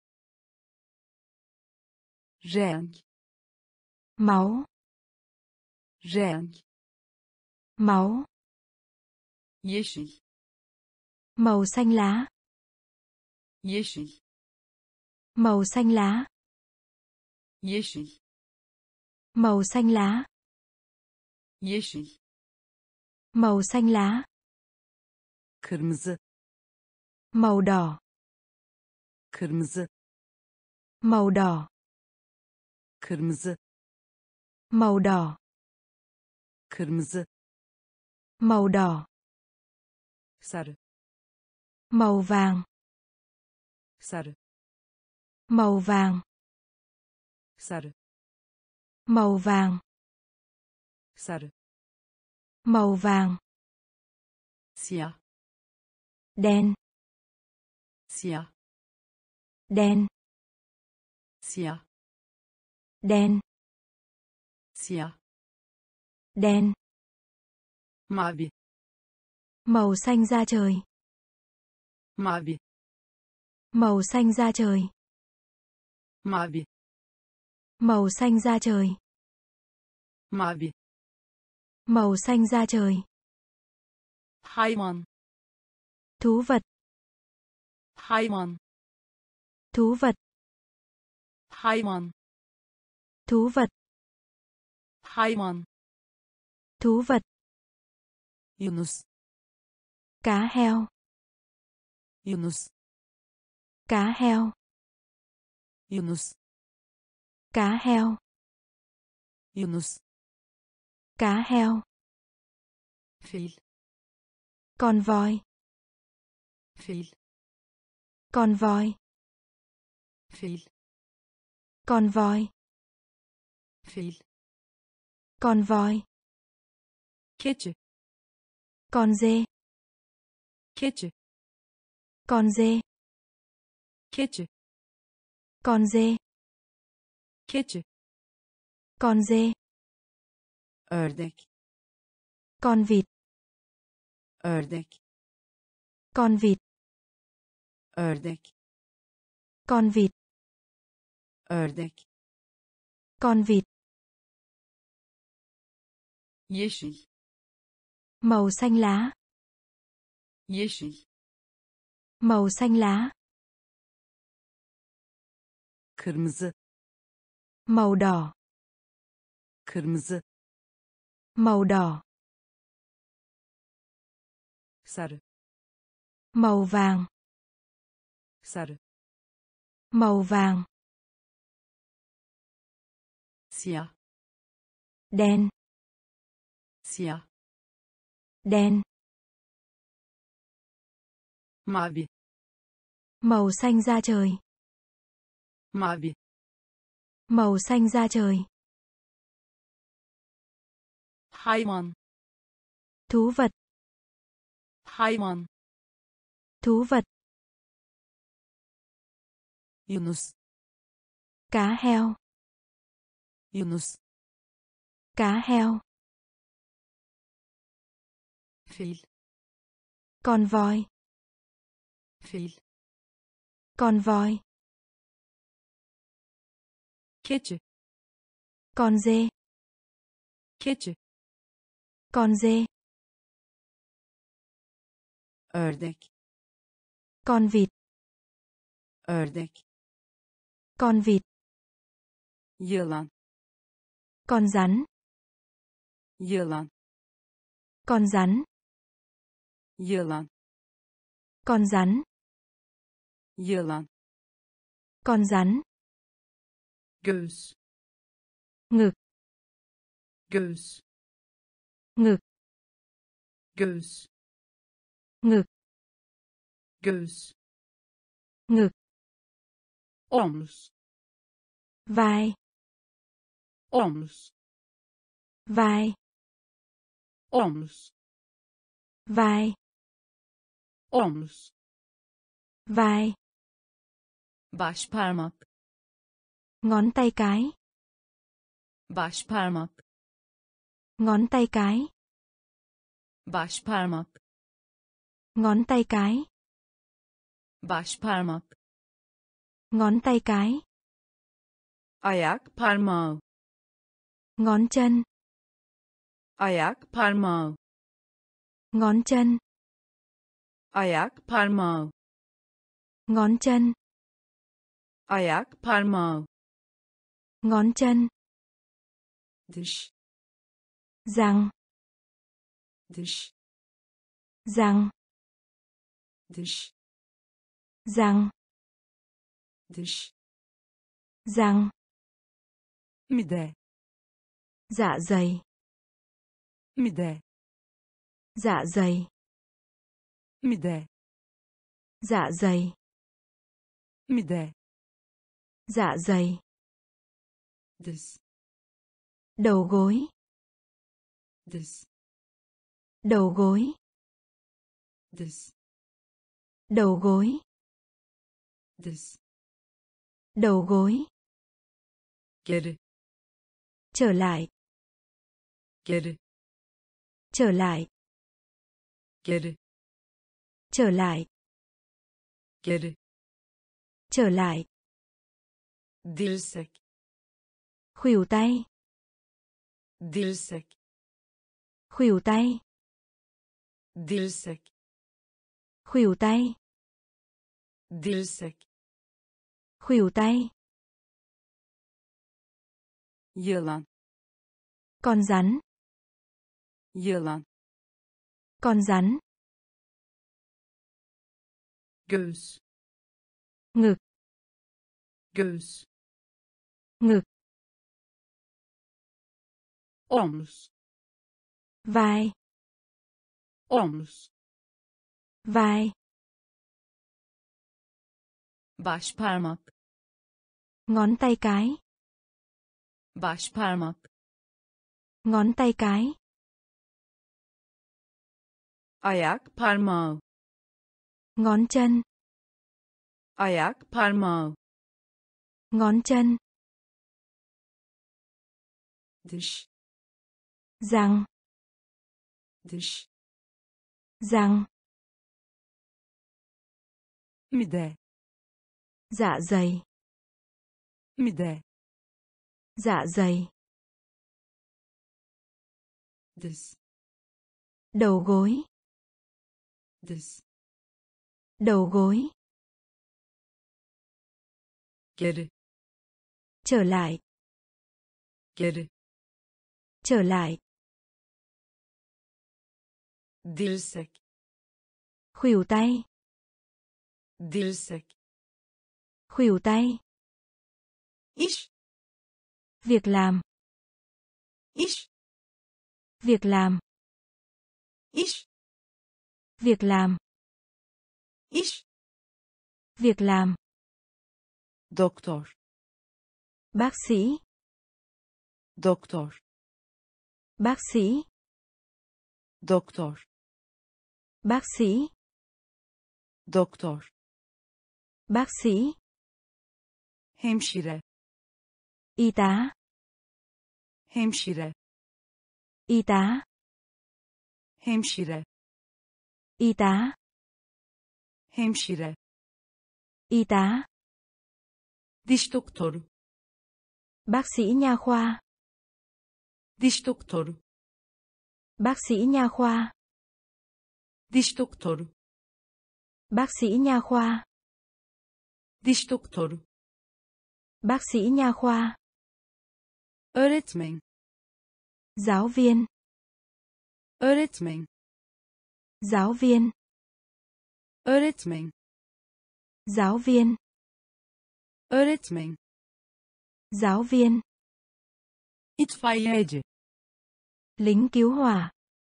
renk, máu, renk, máu, yeşil, màu xanh lá, yeşil, màu xanh lá, yeşil, màu xanh lá, yeşil, màu xanh lá, kırmızı, màu đỏ, kırmızı, màu đỏ, kırmızı, màu đỏ, kırmızı, màu đỏ, sarı, màu vàng, sarı, màu vàng, sarı, màu vàng, sarı, màu vàng, siyah, đen, siyah, đen, siyah, đen, siyah, đen, mavi, màu xanh da trời, mavi, màu xanh da trời, mavi, màu xanh da trời, mavi, màu xanh da trời, hayvan, thú vật, hayvan, thú vật, hayvan, thú vật, hayvan, thú vật, yunus, cá heo, yunus, cá heo, yunus, cá heo, yunus, cá heo, Fil. Con voi. Fil. Con voi. Fil. Con voi. Fil. Con voi. Keçi. Con dê. Keçi. Con dê. Keçi. Con dê. Keçi. Con dê. Ördek. Con vịt. Ördek. Con vịt. Ördek. Con vịt. Ördek. Con vịt. Yeşil. Màu xanh lá. Yeşil. Màu xanh lá. Kırmızı. Màu đỏ. Kırmızı. Màu đỏ. Sarı. Màu vàng. Sarı. Màu vàng. Siyah. Đen. Siyah. Đen. Mavi. Màu xanh da trời. Mavi. Màu xanh da trời. Hayvan. Thú vật. Hayvan. Thú vật. Yunus. Cá heo. Yunus. Cá heo. Fil. Con voi. Fil. Con voi. Keçi. Con dê. Keçi. Con dê. Ördek. Con vịt. Ördek. Con vịt. Yılan. Con rắn. Yılan. Con rắn. Yılan. Con rắn. Yılan. Con rắn. Göğüs. Ngực. Göğüs. Ngực. Göğüs. Ngực. Göğüs. Ngực. Omuz. Vai. Omuz. Vai. Omuz. Vai. Omuz. Vai. Baş parmak. Ngón tay cái. Baş parmak. Ngón tay cái. Baş parmak. Ngón tay cái. Baş parmak. Ngón tay cái. Ayak parmağı. Ngón chân. Ayak parmağı. Ngón chân. Ayak parmağı. Ngón chân. Ayak parmağı. Ngón chân. Diş. Răng. Diş. Răng. Diş. Răng. Diş. Răng. Mide. Dạ dày. Mide. Dạ dày. Mide. Dạ dày. Mide. Dạ dày. Diz. Đầu gối. Diz. Đầu gối. Diz. Đầu gối. Diz. Đầu gối. Geri. Trở lại. Geri. Trở lại. Geri. Trở lại. Geri. Trở lại. Dirsek. Khuỷu tay. Dirsek. Khuỷu tay. Dirsek. Khuỷu tay. Dirsek. Khuỷu tay. Yılan. Con rắn. Yılan. Con rắn. Göğüs. Ngực. Göğüs. Ngực. Omuz. Vai. Omuz. vai, Baş parmak. ngón tay cái, Baş parmak. ngón tay cái, Ayak parmağı. ngón chân, Ayak parmağı. ngón chân, Dış. răng, Dış. răng, Mide. dạ dày, Mide. dạ dày, Diz. đầu gối, Diz. đầu gối, Geri. trở lại, Geri. trở lại, Dirsek. khuỷu tay, Dirsek. khuỷu tay, İş. việc làm, İş. việc làm, İş. việc làm, İş. việc làm, Doktor. bác sĩ, Doktor. bác sĩ, Doktor. bác sĩ, Doktor. bác sĩ, Hemşire. y tá, Hemşire. y tá, Hemşire. y tá, Hemşire. y tá, Diş doktoru. bác sĩ nha khoa, Diş doktoru. bác sĩ nha khoa, Diş doktoru. bác sĩ nha khoa, Diş doktoru. bác sĩ nha khoa, Öğretmen. giáo viên, Öğretmen. giáo viên, Öğretmen. giáo viên, Öğretmen. giáo viên, İtfaiyeci. lính cứu hỏa,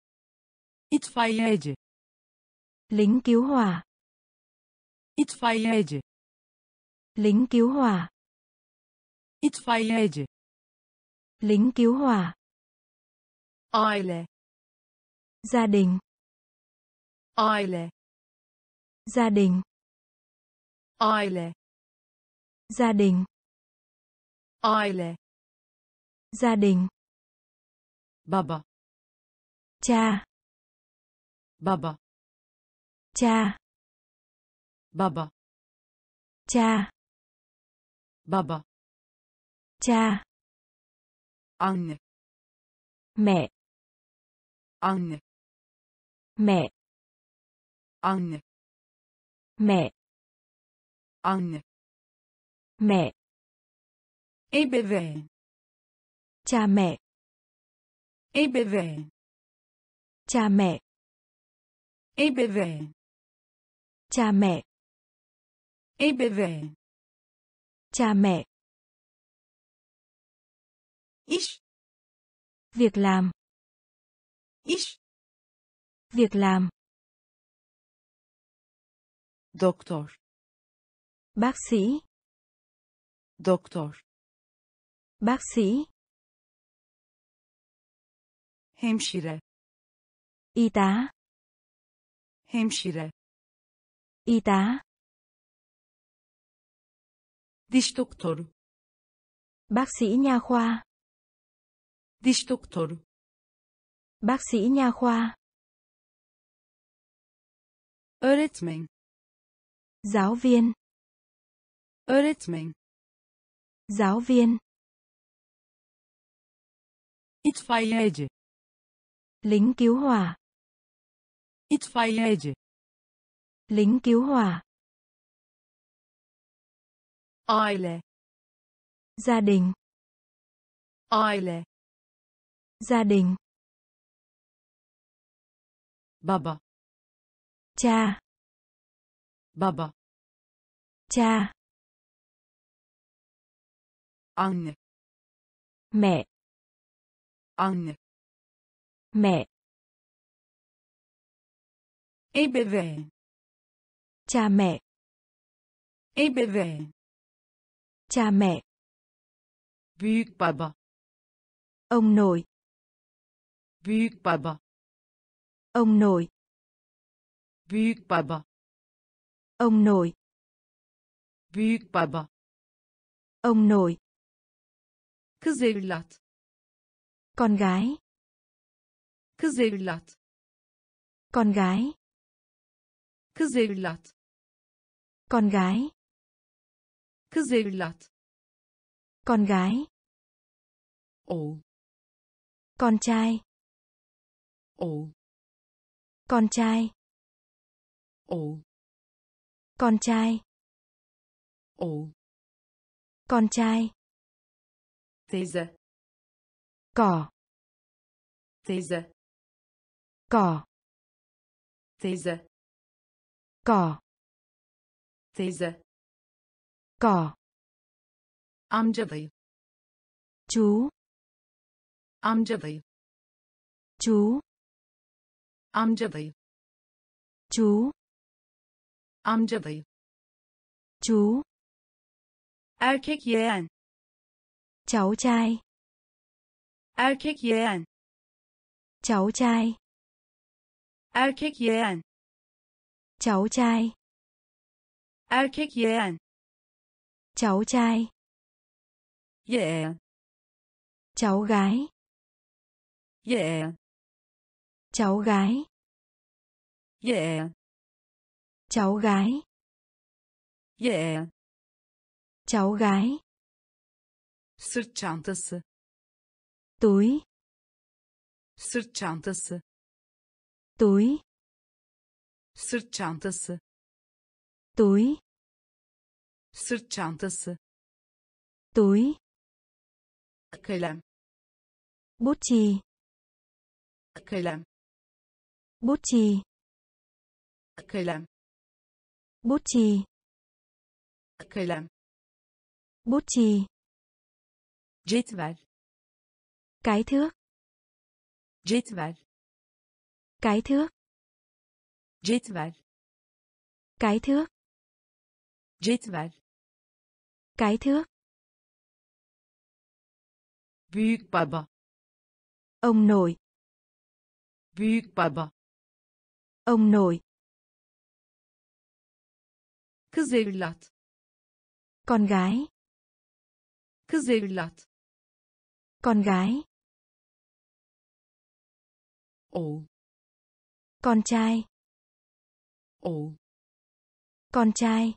İtfaiyeci. lính cứu hỏa, İtfaiyeci. lính cứu hỏa, İtfaiyeci. lính cứu hỏa, Aile. gia đình, Aile. gia đình, Aile. gia đình, Aile. gia đình, Baba. cha, Baba. cha, Baba. cha, Baba. cha, Anne. mẹ, Anne. mẹ, Anne. mẹ, Anne. mẹ, Ebeveyn. cha mẹ, Ebeveyn. cha mẹ, Ebeveyn. cha mẹ, Ebeveyn. cha mẹ, İş. việc làm, İş. việc làm, Doktor. bác sĩ, Doktor. bác sĩ, Hemşire. y tá, Hemşire. y tá, Diş doktoru. bác sĩ nha khoa, Diş doktoru. bác sĩ nha khoa, Öğretmen. giáo viên, Öğretmen. giáo viên, İtfaiyeci. lính cứu hỏa, İtfaiyeci. lính cứu hỏa, Aile. gia đình, Aile. gia đình, Baba. cha, Baba. cha, Anne. mẹ, Anne. mẹ, ebeveyn, Cha mẹ. ebeveyn, Cha mẹ. Büyük baba. Ông nội. Büyük baba. Ông nội. Büyük baba. Ông nội. Büyük baba. Ông nội. Kız evlat. Con gái. Kız evlat. Con gái. Kız evlat. Con gái. Kız evlat. Con gái. Oğul. Con trai. Oğul. Con trai. Oğul. Con trai. Oğul. Con trai. Teyze. Cỏ. Teyze. Cỏ. Teyze. Cỏ. Teyze. Cỏ. Amca dayı. Chú. Amca dayı. Chú. Amca dayı. Chú. Amca dayı. Chú. Erkek yeğen, Cháu trai. erkek yeğen, Cháu trai. erkek yeğen, Cháu trai. erkek yeğen, Cháu trai. yeğen, Cháu gái. yeğen, Cháu gái. yeğen, Cháu gái. yeğen, Cháu gái. sırt çantası, Túi. sırt çantası, Túi. sırt çantası, Túi. sırt çantası, Túi. kalem, Bút chì. kalem, Bút chì. kalem, Bút chì. kalem, Bút chì. cetvel, Cái thước. cetvel, Cái thước. cetvel, Cái thước. cetvel, Cái thước. Büyük baba. Ông nội. Büyük baba. Ông nội. Kız evlat. Con gái. Kız evlat. Con gái. Oğul. Con trai. Oğul. Con trai.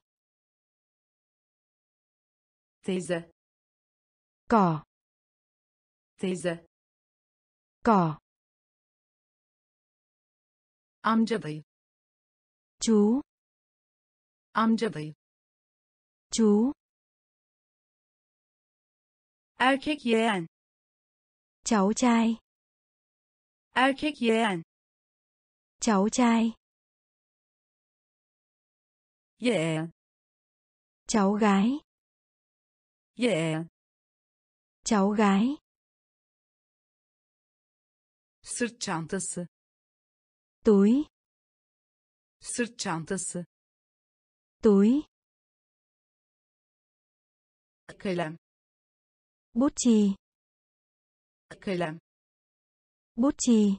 Teyze. Cỏ. Teyze. Cỏ. Amca dayı. Chú. Amca dayı. Chú. erkek yeğen, Cháu trai. erkek yeğen, Cháu trai. yeğen, Cháu gái. yeğen, Cháu gái. sırt çantası, Túi. sırt çantası, Túi. kalem, Bút chì. kalem, Bút chì.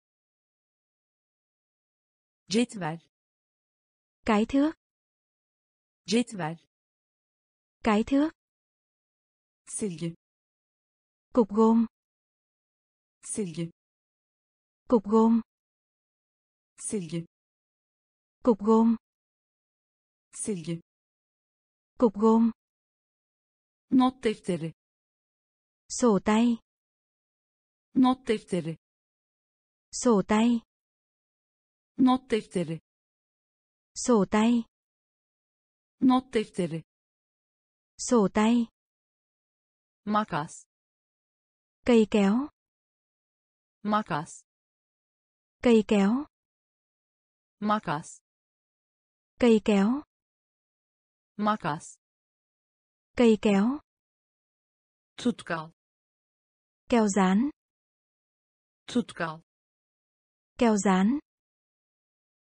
cetvel, Cái thước. cetvel, Cái thước. silgi, Cục gôm. silgi, Cục gôm. silgi, Cục gôm. silgi, Cục gôm. not defteri, Sổ tay. not defteri, Sổ tay. not defteri, Sổ tay. not defteri, Sổ tay. makas, Cây kéo. makas, Cây kéo. makas, Cây kéo. makas, Cây kéo. tutkal, Keo dán. tutkal, Keo dán.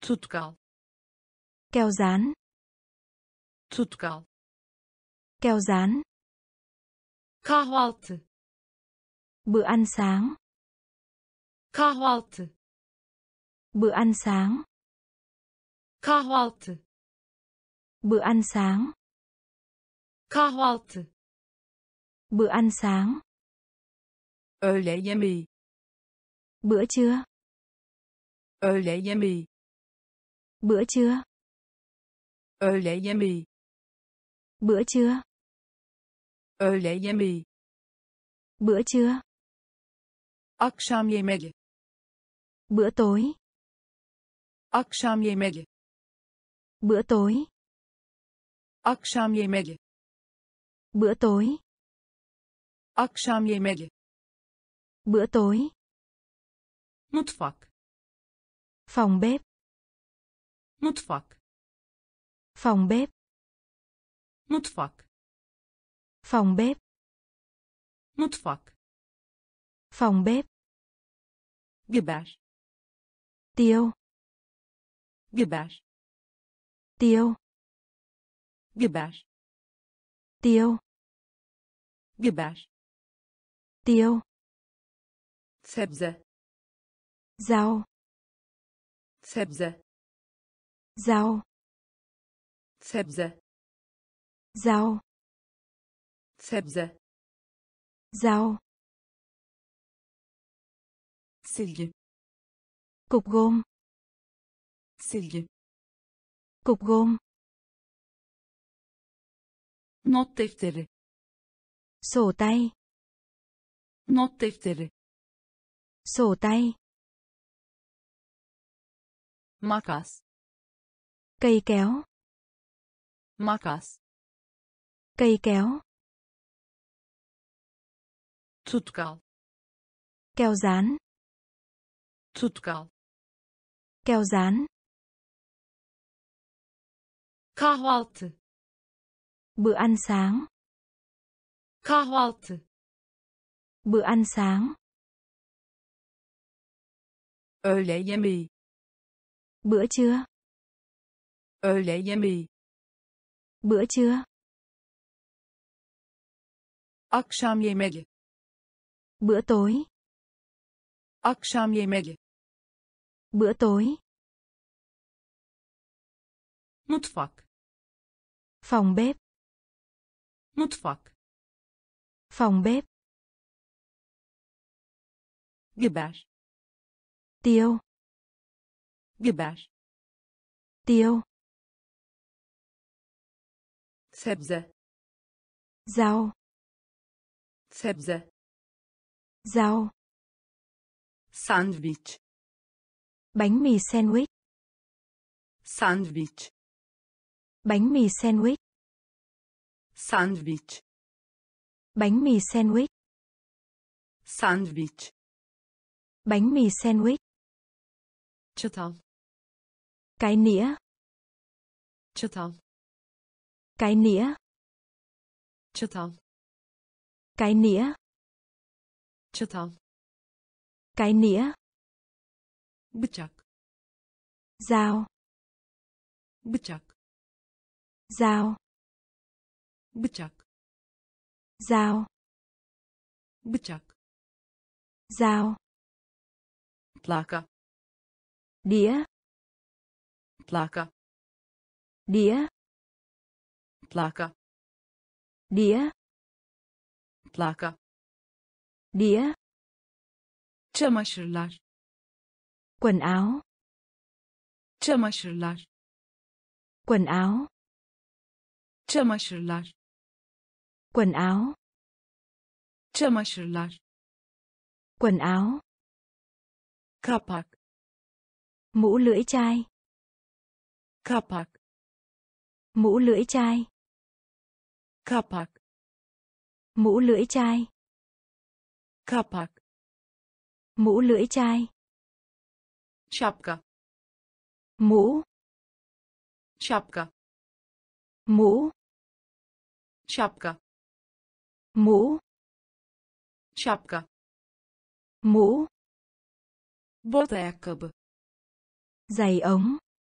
tutkal, keo dán, tutkal, keo dán, kahvaltı, bữa ăn sáng, kahvaltı, bữa ăn sáng, kahvaltı, bữa ăn sáng, kahvaltı, bữa ăn sáng, öğle yemeği, bữa trưa, öğle yemeği, bữa trưa, öğle yemeği, bữa trưa, öğle yemeği, bữa trưa, akşam yemeği, bữa tối, akşam yemeği, bữa tối, akşam yemeği, bữa tối, akşam yemeği, bữa tối, mutfak, phòng bếp, mutfak, phòng bếp, mutfak, phòng bếp, mutfak, phòng bếp, biber, tiêu, biber, tiêu, biber, tiêu, biber, tiêu, sebze, rau, sebze, rau, sebze, rau, sebze, rau, silgi, cục gôm, silgi, cục gôm, not defteri, sổ tay, not defteri, sổ tay, makas, cây kéo, makas, cây kéo, tutkal, keo dán, tutkal, keo dán, kahvaltı, bữa ăn sáng, kahvaltı, bữa ăn sáng, öğle yemeği, bữa trưa, öğle yemeği, bữa trưa, akşam yemeği, bữa tối, akşam yemeği, bữa tối, mutfak, phòng bếp, mutfak, phòng bếp, biber, tiêu, biber, tiêu, sebze, rau, sebze, rau, sandviç, bánh mì sandwich, sandviç, bánh mì sandwich, sandviç, bánh mì sandwich, sandviç, bánh mì sandwich, çatal, cái nĩa, çatal, cái nĩa, çatal, cái nĩa, çatal, cái nĩa, bıçak, dao, bıçak, dao, bıçak, dao, bıçak, dao, plaka, đĩa, plaka, đĩa, plaka, đĩa, plaka, đĩa, çamaşırlar, quần áo, çamaşırlar, quần áo, çamaşırlar, quần áo, çamaşırlar, quần áo, kapak, mũ lưỡi chai, kapak, mũ lưỡi chai, kapak, mũ lưỡi chai, kapak, mũ lưỡi chai, şapka, mũ, şapka, mũ, şapka, mũ, şapka, mũ, bot ayakkabı, giày ống,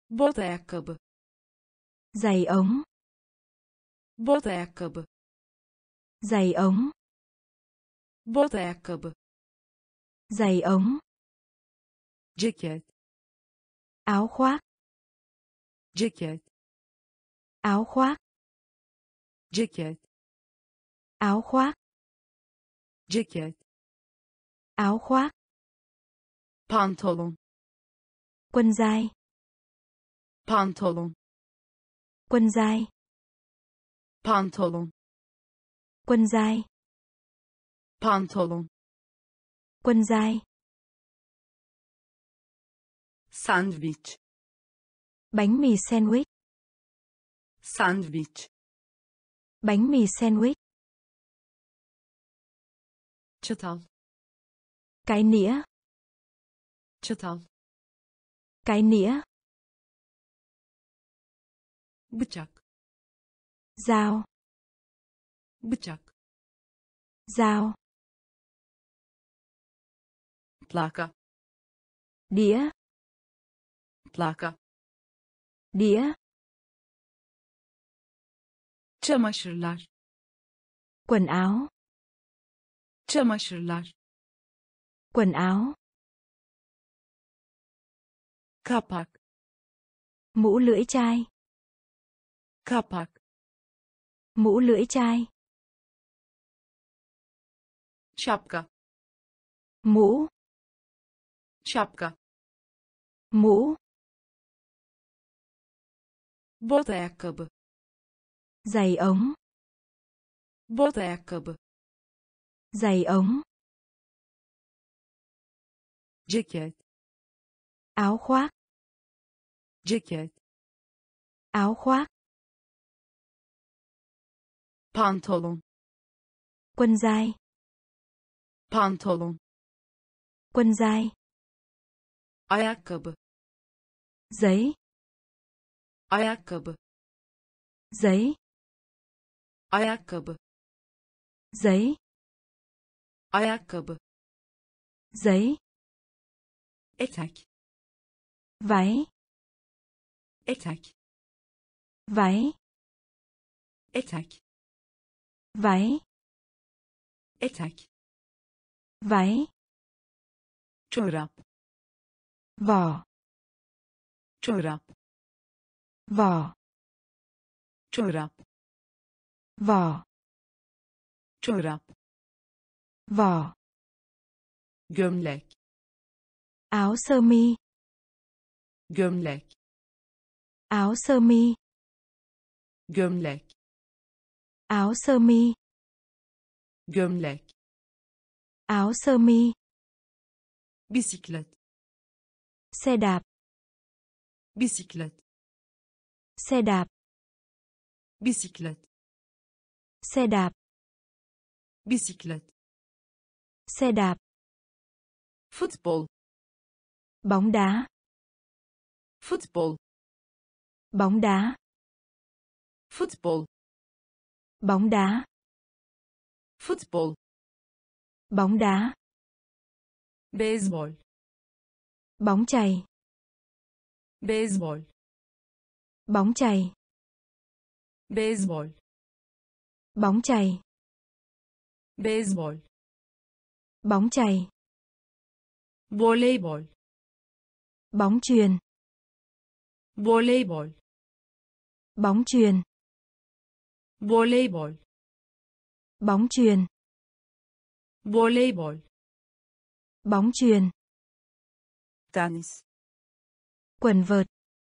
Bot ayakkabı. Giày ống. Bot ayakkabı. Giày ống. Bot ayakkabı. Giày ống. Ceket. Áo khoác. Ceket. Áo khoác. Ceket. Áo khoác. Ceket. Áo khoác. Pantolon. Quần dài. Pantolon. Quần dài. Pantolon. Quần dài. Pantolon. Quần dài. Sandwich. Bánh mì sandwich. Sandwich. Bánh mì sandwich. Çatal. Cái nĩa. Çatal. Cái nĩa. Bıçak. Dao. Bıçak. Dao. Plaka. Đĩa. Plaka. Đĩa. Çamaşırlar. Quần áo. Çamaşırlar. Quần áo. Kapak. Mũ lưỡi chai. Kapak. Mũ lưỡi chai. Şapka. Mũ. Şapka. Mũ. Bot ayakkabı. Giày ống. Bot ayakkabı. Giày ống. Ceket. Áo khoác. Ceket. Áo khoác. Pantolon. Quần dài. Pantolon. Quần dài. Ayakkabı. Giấy. Ayakkabı. Giấy. Ayakkabı. Giấy. Ayakkabı. Giấy. Etek. Váy. Etek. Váy. Etek. Váy. Etek. Váy. Çorap. Vỏ. Çorap. Vỏ. Çorap. Vỏ. Çorap. Vỏ. Gömlek. Áo sơ mi. Gömlek. Áo sơ mi. Gömlek. Áo sơ mi. Gömlek. Áo sơ mi. Bisiklet. Xe đạp. Bisiklet. Xe đạp. Bisiklet. Xe đạp. Bisiklet. Xe đạp. Futbol. Bóng đá. Futbol. Bóng đá. Futbol. Bóng đá. Futbol. Bóng đá. Beyzbol. Bóng chày. Beyzbol. Bóng chày. Beyzbol. Bóng chày. Beyzbol. Bóng chày. Voleybol. Bóng chuyền. Voleybol. Bóng chuyền. Voleybol. Bóng chuyền. Voleybol. Bóng chuyền. Tenis. Quần vợt.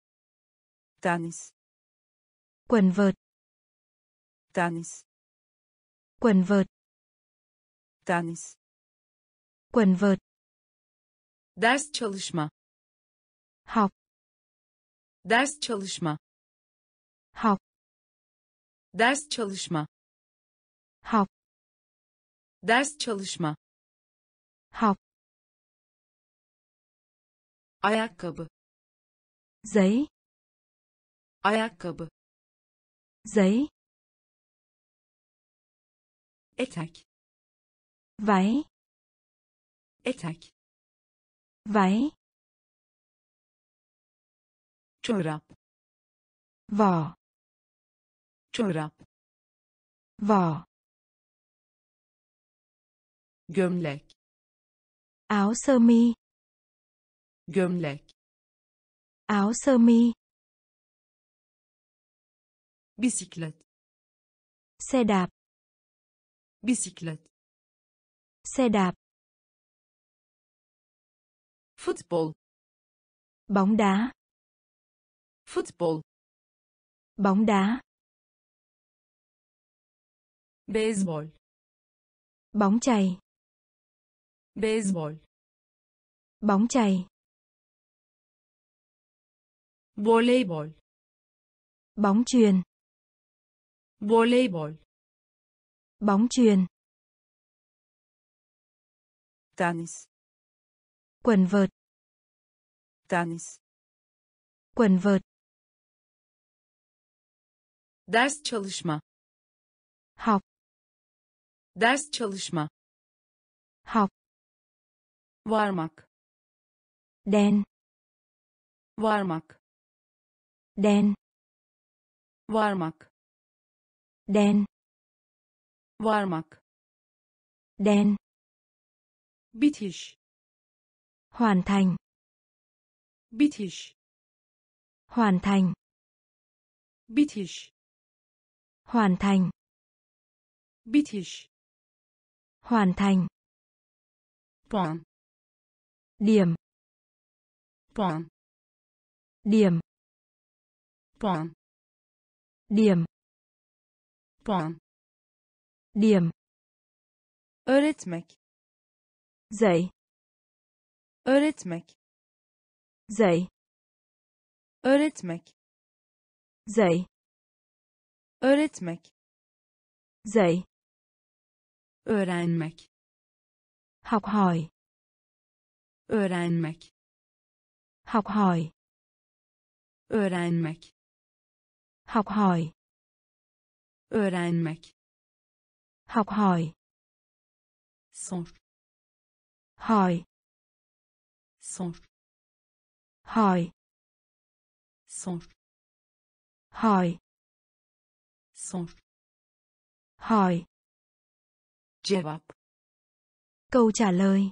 Tenis. Quần vợt. Tenis. Quần vợt. Tenis. Quần vợt. Ders çalışma. Học. Ders çalışma. Học. Ders çalışma. Học. Ders çalışma. Học. Ayakkabı. Giấy. Ayakkabı. Giấy. Etek. Váy. Etek. Váy. Çorap. vỏ, Çorap. vỏ, Gömlek. áo sơ mi, Gömlek. áo sơ mi, Bisiklet. xe đạp, Bisiklet. xe đạp, Futbol. bóng đá, Futbol. bóng đá, Beyzbol. bóng chày, Beyzbol. bóng chày, Voleybol. bóng chuyền, Voleybol. bóng chuyền, Tenis. quần vợt, Tenis. quần vợt, Ders çalışma. học, Ders çalışma. học, Varmak. đen, Varmak. đen, Varmak. đen, Varmak. đen, Bitiş. hoàn thành, Bitiş. hoàn thành, Bitiş. hoàn thành, Bitiş. hoàn thành, Puan. điểm, Puan. điểm, Puan. điểm, Puan. điểm, Öğretmek. dạy, Öğretmek. dạy, Öğretmek. dạy, Öğretmek. dạy, Öğrenmek. học hỏi, Öğrenmek. học hỏi, Öğrenmek. học hỏi, Öğrenmek. học hỏi, Sor. hỏi, Sor. hỏi, Sor. hỏi, Sor. hỏi, Cevap. câu trả lời,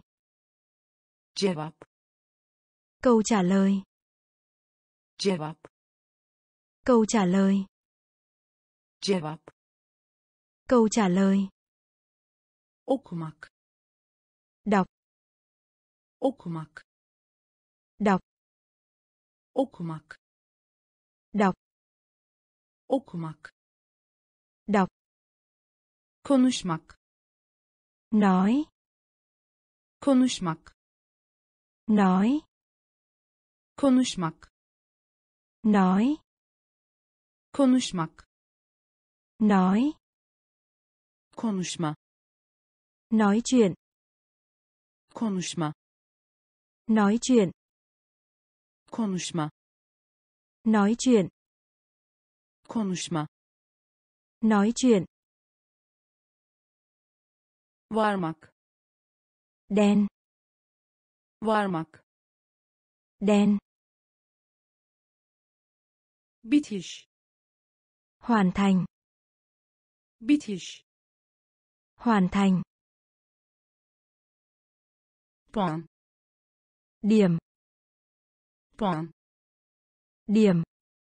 Cevap. câu trả lời, Cevap. câu trả lời, Cevap. câu trả lời, Okumak. đọc, Okumak. đọc, Okumak. đọc, Okumak. đọc, Konuşmak. nói, Konuşmak. nói, Konuşmak. nói, Konuşmak. nói, Konuşma. nói chuyện, Konuşma. nói chuyện, Konuşma. nói chuyện, Konuşma. nói chuyện, Varmak. đen, Varmak. đen, Bitiş. hoàn thành, Bitiş. hoàn thành, Puan. điểm, Puan. điểm,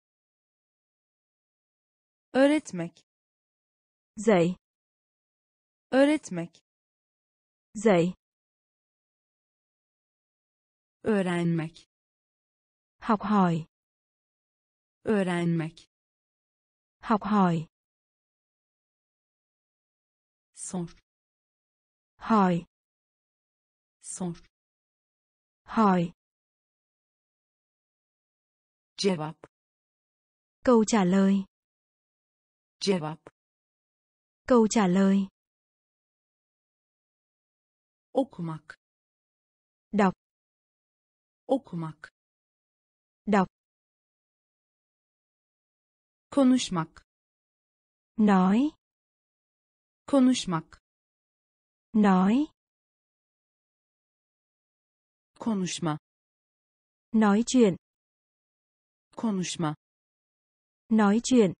Öğretmek. dạy, Öğretmek. dạy, Öğrenmek. học hỏi, Öğrenmek. học hỏi, Sor. hỏi, Sor. hỏi, Cevap. câu trả lời, Cevap. câu trả lời, Okumak. đọc, Okumak. đọc, Konuşmak. nói, Konuşmak. nói, Konuşma. nói chuyện, konuşma, nói chuyện,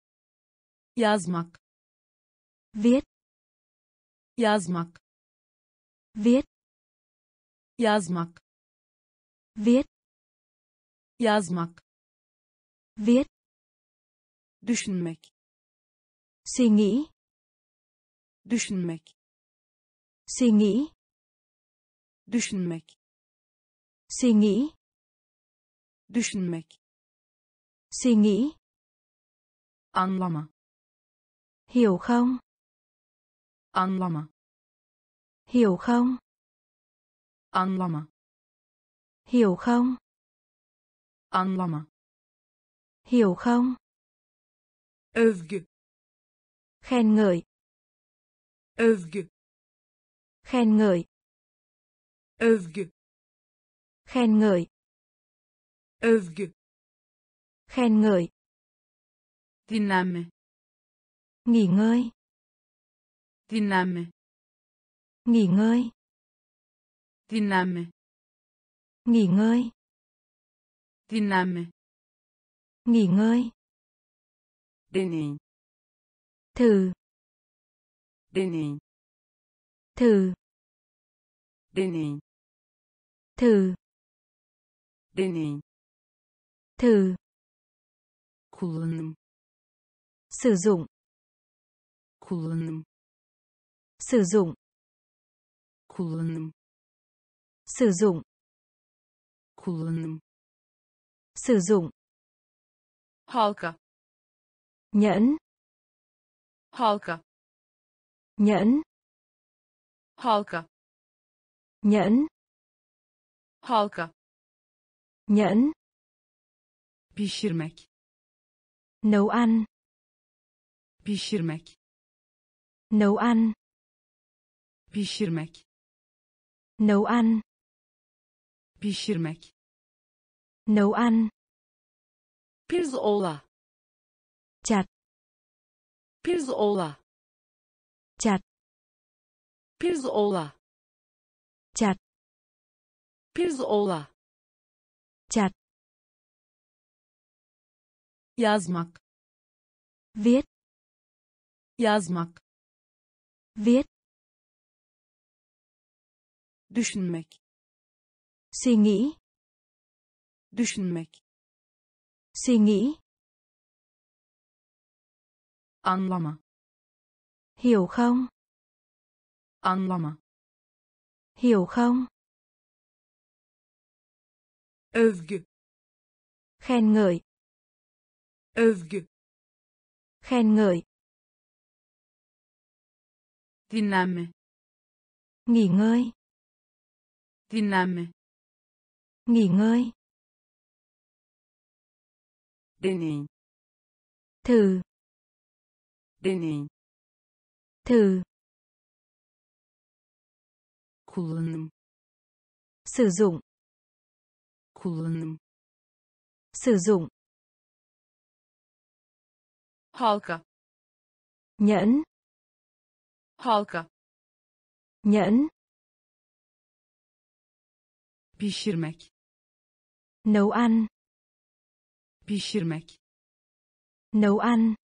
yazmak, viết, yazmak, viết, yazmak, viết, yazmak, viết, düşünmek, suy nghĩ, düşünmek, suy nghĩ, düşünmek, suy nghĩ, düşünmek, suy nghĩ, anlama, hiểu không, anlama, hiểu không, anlama, hiểu không, anlama, hiểu không, övgü, khen ngợi, övgü, khen ngợi, övgü, khen ngợi, övgü, khen ngợi, dinlenme, nghỉ ngơi, dinlenme, nghỉ ngơi, dinlenme, nghỉ ngơi, dinlenme, nghỉ ngơi, deneyin, thử, deneyin, thử, deneyin, thử, deneyin, thử, kullanım, sử dụng, kullanım, sử dụng, kullanım, sử dụng, kullanım, sử dụng, halka, nhẫn, halka, nhẫn, halka, nhẫn, halka, nhẫn, pişirmek, nấu ăn, pişirmek, nấu ăn, pişirmek, nấu ăn, pişirmek, nấu ăn, pirzola, chặt, pirzola, chặt, pirzola, chặt, pirzola, chặt, yazmak, viết, yazmak, viết, düşünmek, suy nghĩ, düşünmek, suy nghĩ, anlama, hiểu không, anlama, hiểu không, övgü, khen ngợi, övgü, khen ngợi, dinlenme, nghỉ ngơi, dinlenme, nghỉ ngơi, deneyin, thử, deneyin, thử, kullanım, sử dụng, kullanım, sử dụng, halka, nhẫn, halka, nhẫn, pişirmek, nấu ăn, pişirmek, nấu ăn,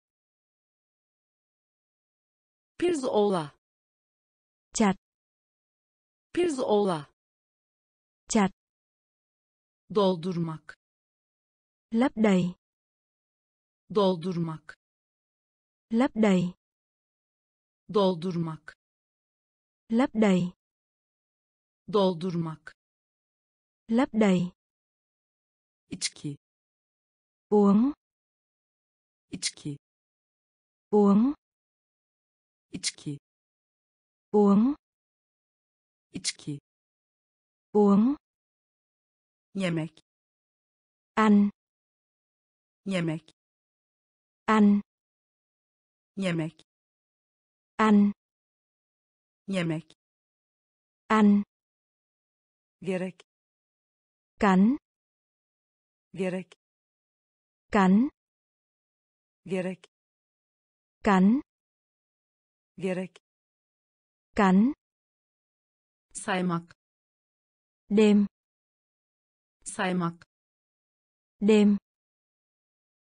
pirzola, chặt, pirzola, chặt, doldurmak, lấp đầy, doldurmak, lấp đầy, doldurmak, lấp đầy, doldurmak, lấp đầy, içki, uống, içki, uống, içki, uống, içki, uống, yemek, ăn, yemek, ăn, yemek, ăn, yemek, ăn, gerek, cắn, gerek, cắn, gerek, cắn, gerek, cắn, saymak, đêm, saymak, đêm,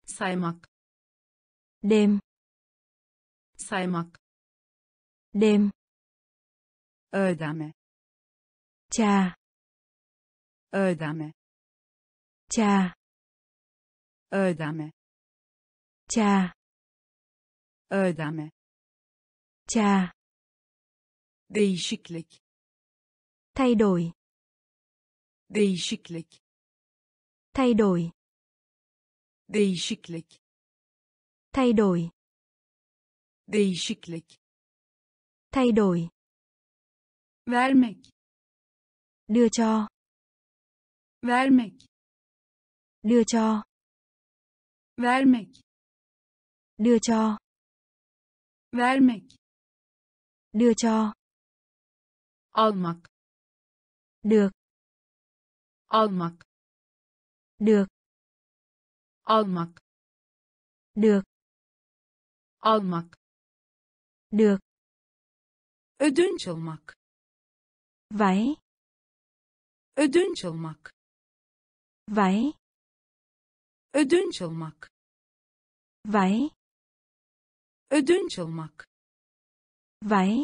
saymak, đêm, saymak, đêm, ödeme, trà, ödeme, trà, ödeme, trà, ödeme, trà, değişiklik, thay đổi, değişiklik, thay đổi, değişiklik, thay đổi, değişiklik, thay đổi, vermek, đưa cho, vermek, đưa cho, vermek, đưa cho, vermek, đưa cho, almak, được, almak, được, almak, được, almak, được, ödünç almak, váy, ödünç almak, váy, ödünç almak, váy, ödünç almak, váy,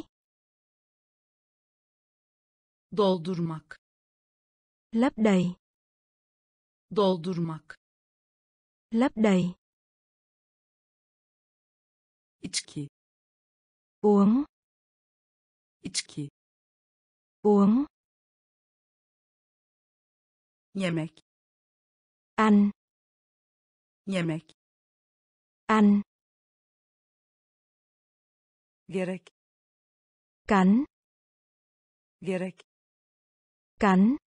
doldurmak, lấp đầy, doldurmak, lấp đầy, içki, uống, içki, uống, yemek, ăn, yemek, ăn, gerek, cắn, gerek, cắn,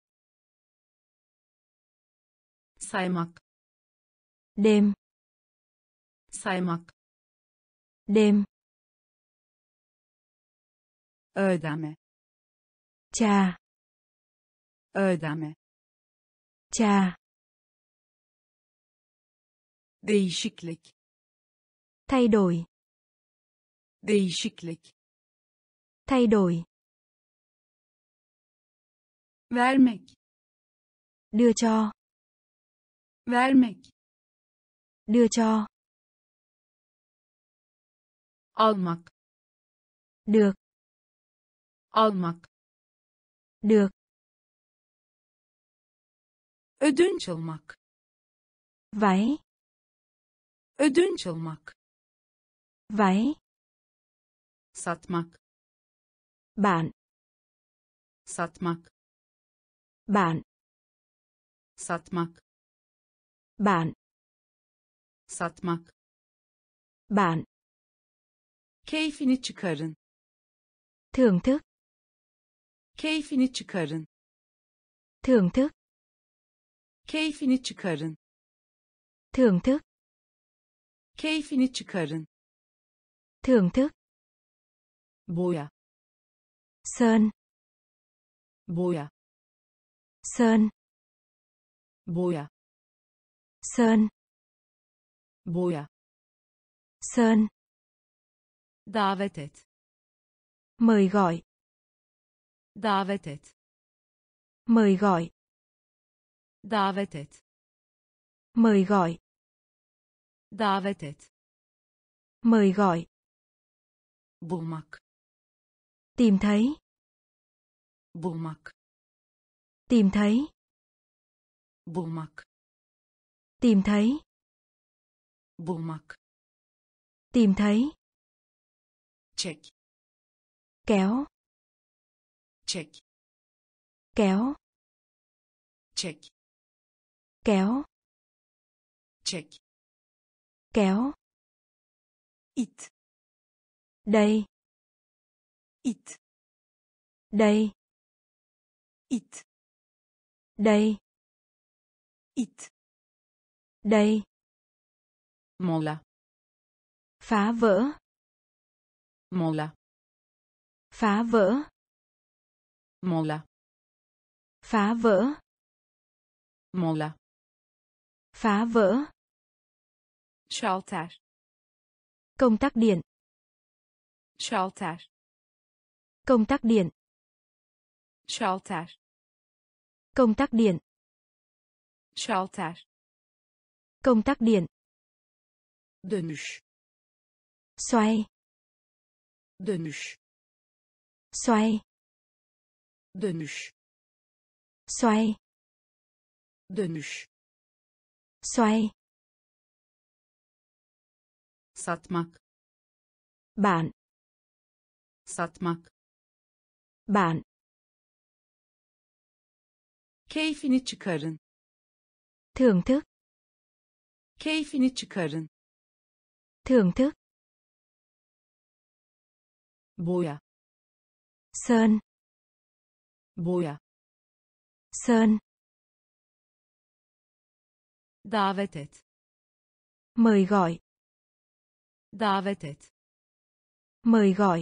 saymak, đêm, saymak, đêm, ödeme, trà, ödeme, trà, değişiklik, thay đổi, değişiklik, thay đổi, vermek, đưa cho, vermek, đưa cho, almak, được, almak, được, ödünç almak, váy, ödünç almak, váy, satmak, bạn, satmak, bạn, satmak, bạn, satmak, bạn, keyfini çıkarın, thưởng thức, keyfini çıkarın, thưởng thức, keyfini çıkarın, thưởng thức, keyfini çıkarın, thưởng thức, boya, sơn, boya, sơn, boya, sơn, boya, sơn, davet et, mời gọi, davet et, mời gọi, davet et, mời gọi, davet et, mời gọi, bulmak, tìm thấy, bulmak, tìm thấy, bulmak, tìm thấy, bulmak, tìm thấy, çek, kéo, çek, kéo, çek, kéo, çek, kéo, it, đây, it, đây, it, đây, it, đây, mola, phá vỡ, mola, phá vỡ, mola, phá vỡ, mola, phá vỡ, şalter, công tắc điện, şalter, công tắc điện, şalter, công tắc điện, şalter, công tắc điện, Dönüş. Xoay. Dönüş. Xoay. Dönüş. Xoay. Dönüş. Xoay. Satmak. Bạn. Satmak. Bạn. Keyfini çıkarın. Thưởng thức. Keyfini çıkarın. Thưởng thức. Boya. Sơn. Boya. Sơn. Davet et. Mời gọi. Davet et. Mời gọi.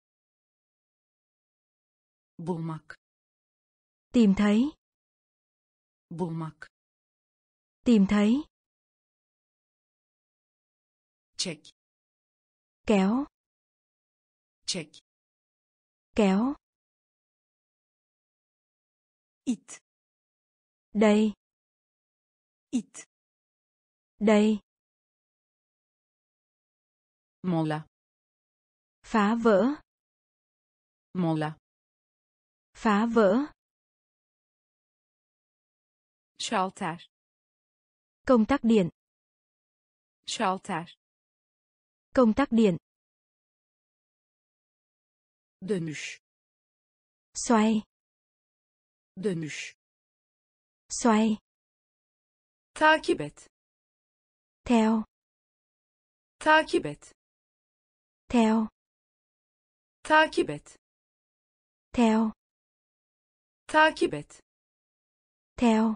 Bulmak. Tìm thấy. Bulmak. Tìm thấy. Çek. Kéo. Çek. Kéo. İt. Đây. İt. Đây. Mola. Phá vỡ. Mola. Phá vỡ. Şalter. Công tắc điện. Şalter. Công tắc điện. Dönüş. Xoay. Dönüş. Xoay. Takip et. Theo. Takip et. Theo. Takip et. Theo. Takip et. Theo.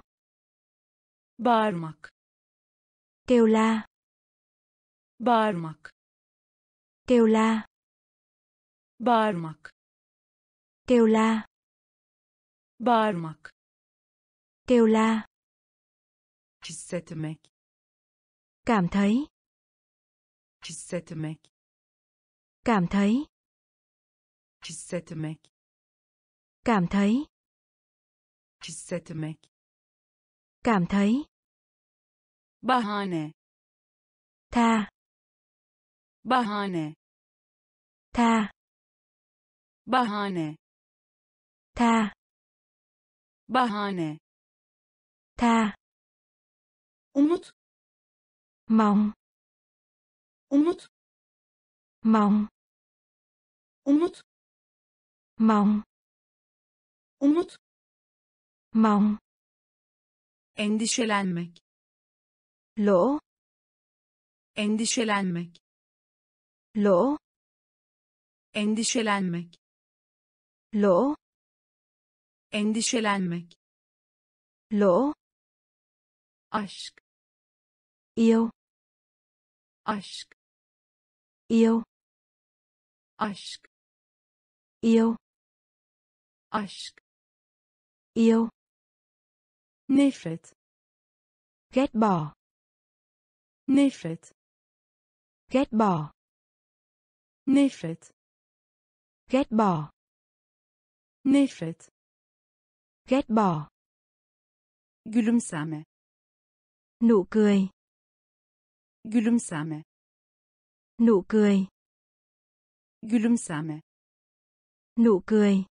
Bağırmak. Kêu la. Bağırmak. Kêu la. Bağırmak. Kêu la. Bağırmak. Kêu la. Hissetmek. Cảm thấy. Hissetmek. Cảm thấy. Hissetmek. Cảm thấy. Hissetmek. Cảm thấy. Bahane. Tha. Bahane. Tha. Bahane. Tha. Bahane. Tha. Umut. Mong. Umut. Mong. Umut. Mong. Umut. Mong. Endişelenmek. Lỗ. Endişelenmek. Lỗ. Endişelenmek. Lỗ. Endişelenmek. Lỗ. Aşk. Yêu. Aşk. Yêu. Aşk. Yêu. Aşk. Yêu. Nefret. Ghét bỏ. Nefret. Ghét bỏ. Nefret. Ghét bỏ. Nefret. Ghét bỏ. Gülümseme. Nụ cười. Gülümseme. Nụ cười. Gülümseme. Nụ cười.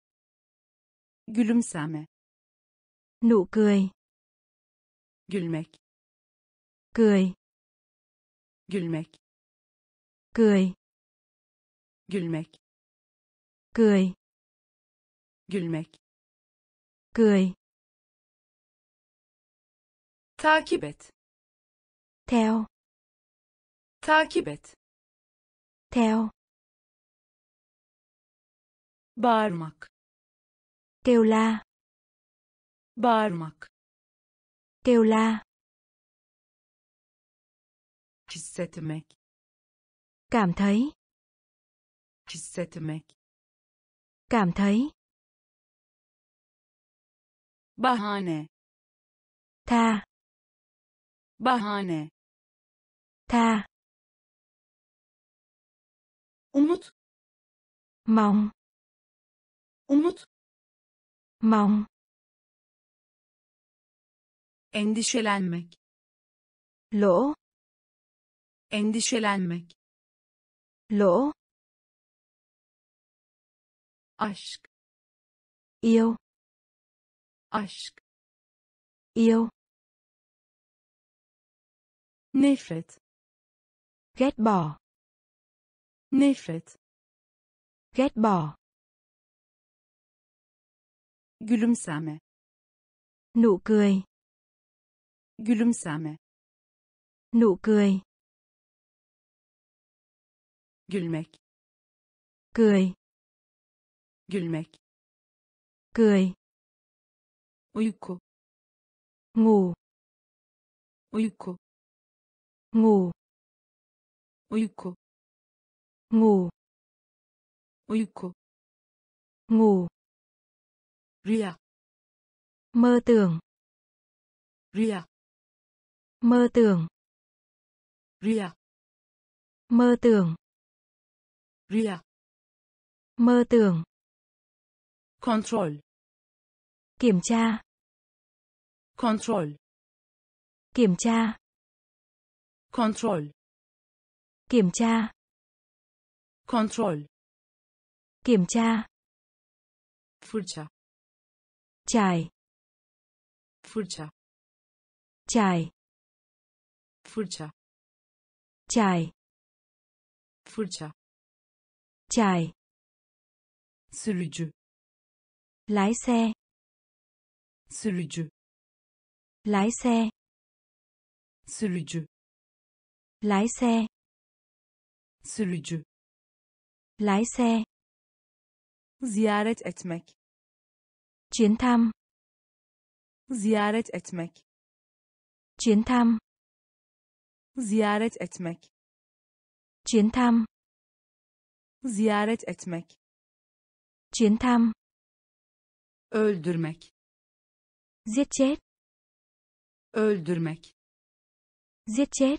Gülümseme. Nụ cười. Gülmek. Cười. Gülmek. Cười. Gülmek. Cười. Gülmek. Cười. Takip et. Theo. Takip et. Theo. Bağırmak. Kêu la. Bağırmak. Kêu la. Hissetmek. Cảm thấy. Hissetmek. Cảm thấy. Bahane. Tha. Bahane. Tha. Umut. Mong. Umut. Mong. Endişelenmek. Lỗ. endişelenmek, lỗ, aşk, yêu, aşk, yêu, nefret, ghét bỏ, nefret, ghét bỏ, gülümseme, nụ cười, gülümseme, nụ cười, gülmek, cười, gülmek, cười, uyku, ngủ, uyku, ngủ, uyku, ngủ, uyku, ngủ, rüya, mơ tưởng, rüya, mơ tưởng, rüya, mơ tưởng, rüya, mơ tưởng, kontrol, kiểm tra, kontrol, kiểm tra, kontrol, kiểm tra, kontrol, kiểm tra, fırça, chải, fırça, chải, fırça, chải, fırça, chải, sürücü, lái xe, sürücü, lái xe, sürücü, lái xe, sürücü, lái xe, ziyaret etmek, chuyến thăm, ziyaret etmek, chuyến thăm, ziyaret etmek, chuyến thăm, ziyaret etmek, chuyến thăm, öldürmek, giết chết, öldürmek, giết chết,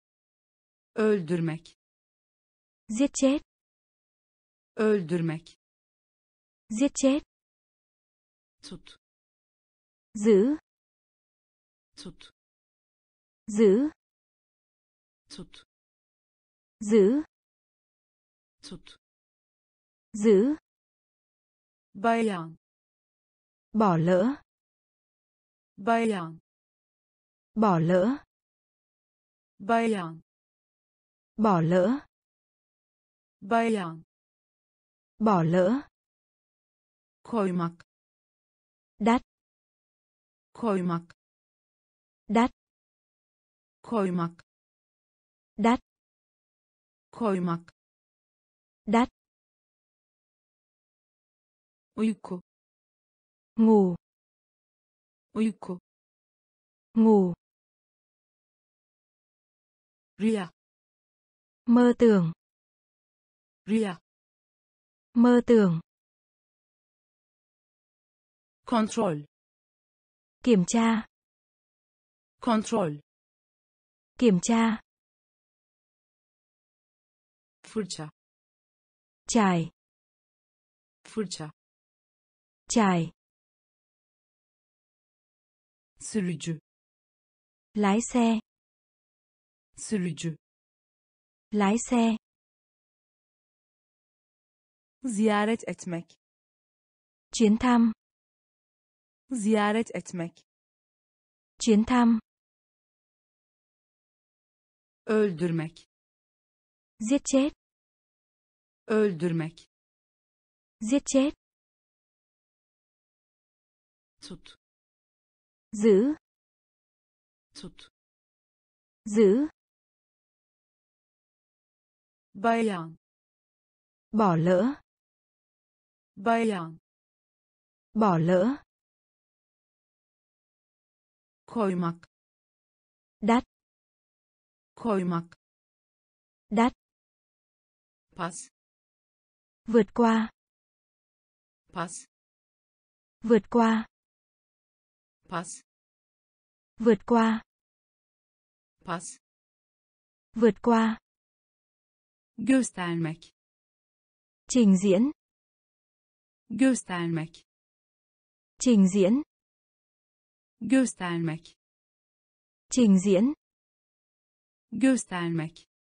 öldürmek, giết chết, öldürmek, giết chết, tut, giữ, tut, giữ, tut, giữ, tut, giữ, bayan, bỏ lỡ, bayan, bỏ lỡ, bayan, bỏ lỡ, bayan, bỏ lỡ, koymak, đắt, koymak, đắt, koymak, đắt, koymak, đắt, uyku, ngủ, uyku, ngủ, rüya, mơ tưởng, rüya, mơ tưởng, kontrol, kiểm tra, kontrol, kiểm tra, fırça, chải, fırça, chải, sürücü, lái xe, sürücü, lái xe, ziyaret etmek, chuyến thăm, ziyaret etmek, chuyến thăm, öldürmek, giết chết, öldürmek, giết chết, tut, giữ, tut, giữ, bayan, bỏ lỡ, bayan, bỏ lỡ, koymak, đắt, koymak, đắt, pas, vượt qua, pas, vượt qua, pas, vượt qua, pas, vượt qua, göstermek, trình diễn, göstermek, trình diễn, göstermek, trình diễn, göstermek,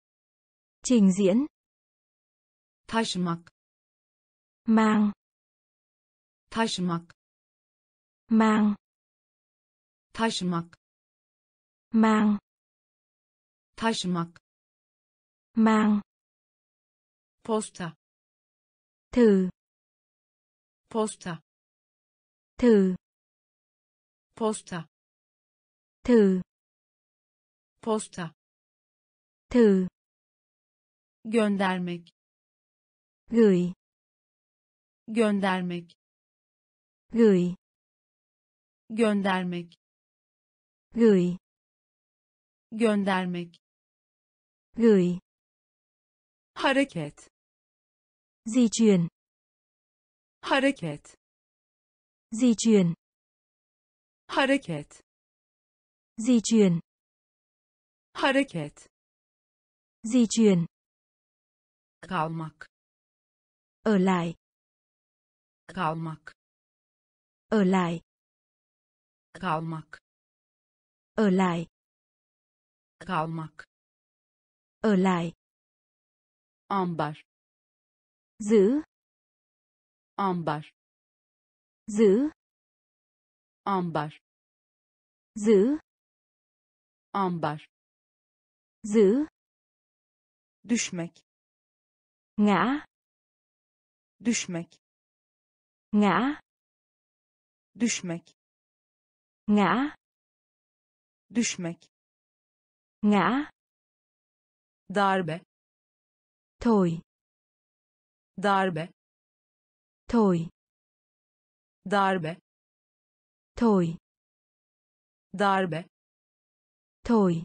Trình diễn. taşımak, Mang. taşımak, Mang. taşımak, Mang. taşımak, Mang. posta, Thử. posta, Thử. posta, Thử. posta, Thử. göndermek, Gửi. göndermek, Gửi. göndermek, Gửi. göndermek, Gửi. hareket, Di chuyển. hareket, Di chuyển. hareket, Di chuyển. hareket, Di chuyển. kalmak, Ở lại. kalmak, Ở lại. kalmak, Ở lại. kalmak, Ở lại. ambar, Giữ. ambar, Giữ. ambar, Giữ. ambar, Giữ. düşmek, Ngã. düşmek, Ngã. düşmek, Ngã. düşmek, Ngã. darbe, Thổi. darbe, Thổi. darbe, Thổi. darbe, Thổi.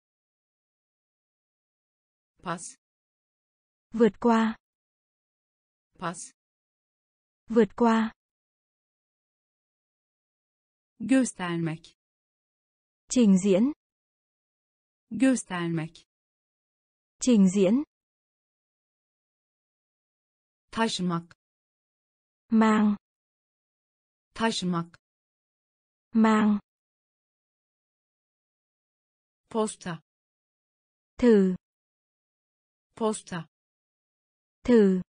pas, Vượt qua. pas, Vượt qua. göstermek, Trình diễn. göstermek, Trình diễn. taşımak, Mang. taşımak, Mang. posta, Thử. posta, Thử.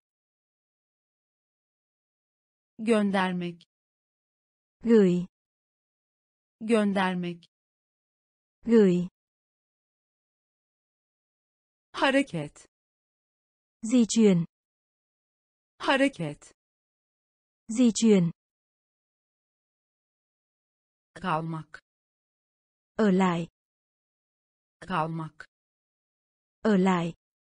göndermek, Gửi. göndermek, Gửi. hareket, Di chuyển. hareket, Di chuyển. kalmak, Ở lại. kalmak, Ở lại.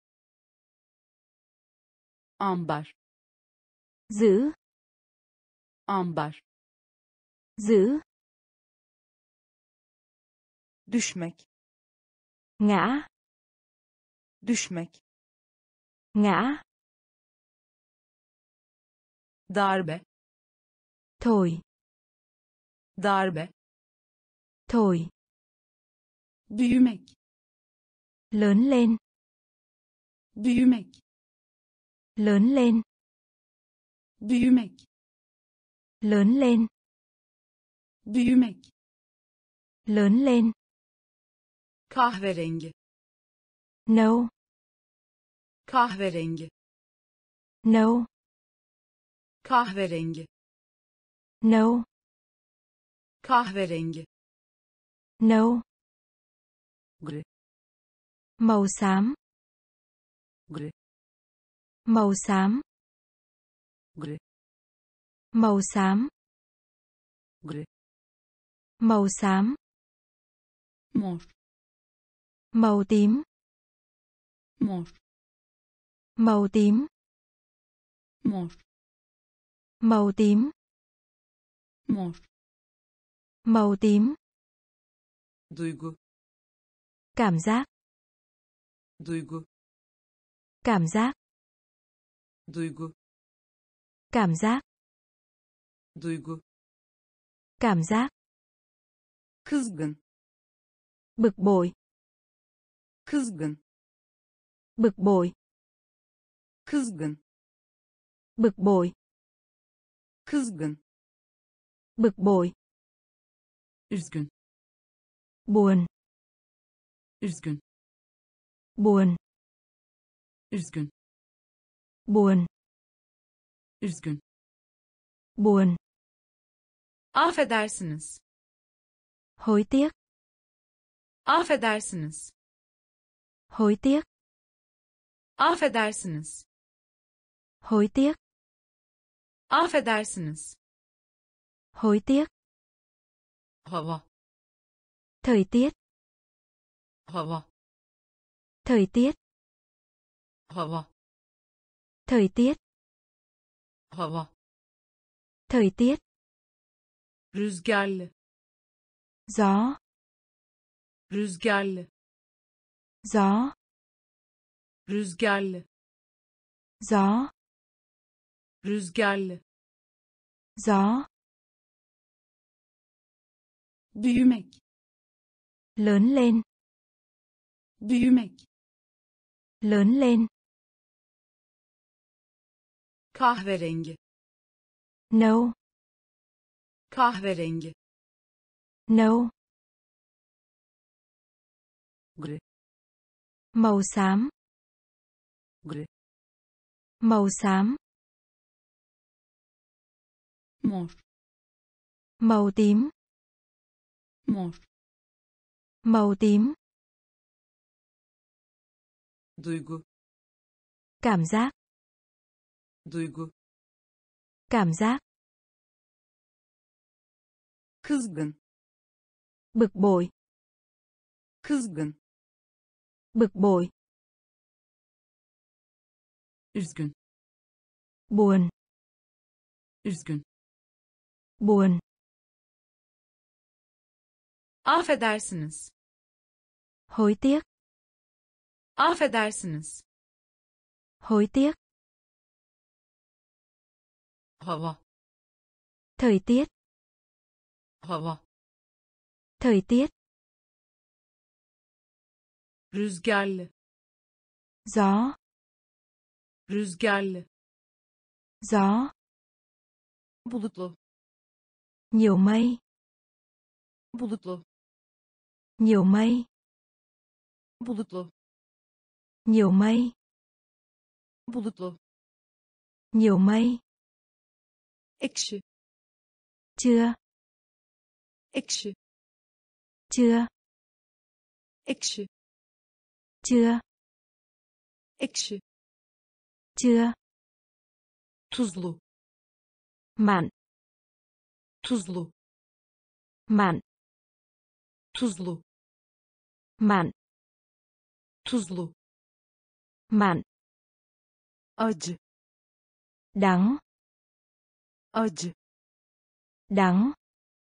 ambar, Giữ. ambar, Giữ. düşmek, Ngã. düşmek, Ngã. darbe, Thổi. darbe, Thổi. büyümek, Lớn lên. büyümek, Lớn lên. büyümek, Lớn lên. büyümek, Lớn lên. kahverengi, Nâu. kahverengi, Nâu. kahverengi, Nâu. kahverengi, Nâu. gri, Màu xám. gri, Màu xám. gri, Màu xám. gri, Màu xám. mor, Màu tím. mor, Màu tím. mor, Màu tím. mor, Màu tím. duygu, Cảm giác. duygu, Cảm giác. duygu, Cảm giác. duygu, Cảm giác. kızgın, Bực bội. kızgın, Bực bội. kızgın, Bực bội. kızgın, Bực bội. üzgün, Buồn. üzgün, Buồn. Üzgün. buồn, Üzgün. buồn, Affedersiniz. hối tiếc, Affedersiniz. hối tiếc, Affedersiniz. hối tiếc, Affedersiniz. hối tiếc, Hava. thời tiết, Hava. thời tiết, Hava. thời tiết, Hava. thời tiết, Rüzgarlı. gió, Rüzgarlı. gió, Rüzgarlı. gió, Rüzgarlı. gió, Büyümek. lớn lên, Büyümek. lớn lên, Kahverengi. nâu, Kahverengi. nâu, Gri. màu xám, Gri. màu xám, Mor. màu tím, Mor. màu tím, Duygu. cảm giác, Duygu. cảm giác, Kızgın. bực bội, Kızgın. bực bội, Üzgün. buồn, Üzgün. buồn, Affedersiniz. hối tiếc, Affedersiniz. hối tiếc, Hava. thời tiết, Hava. thời tiết, Rüzgarlı. gió, Rüzgarlı. gió, Bulutlu. nhiều mây, Bulutlu. nhiều mây, Bulutlu. nhiều mây, Bulutlu. nhiều mây, Ekşi. chưa, Ekşi. chưa, Ekşi. chưa, Ekşi. chưa, Tuzlu. mặn, Tuzlu. mặn, Tuzlu. mặn, Tuzlu. mặn, Acı. đắng, Acı. đắng,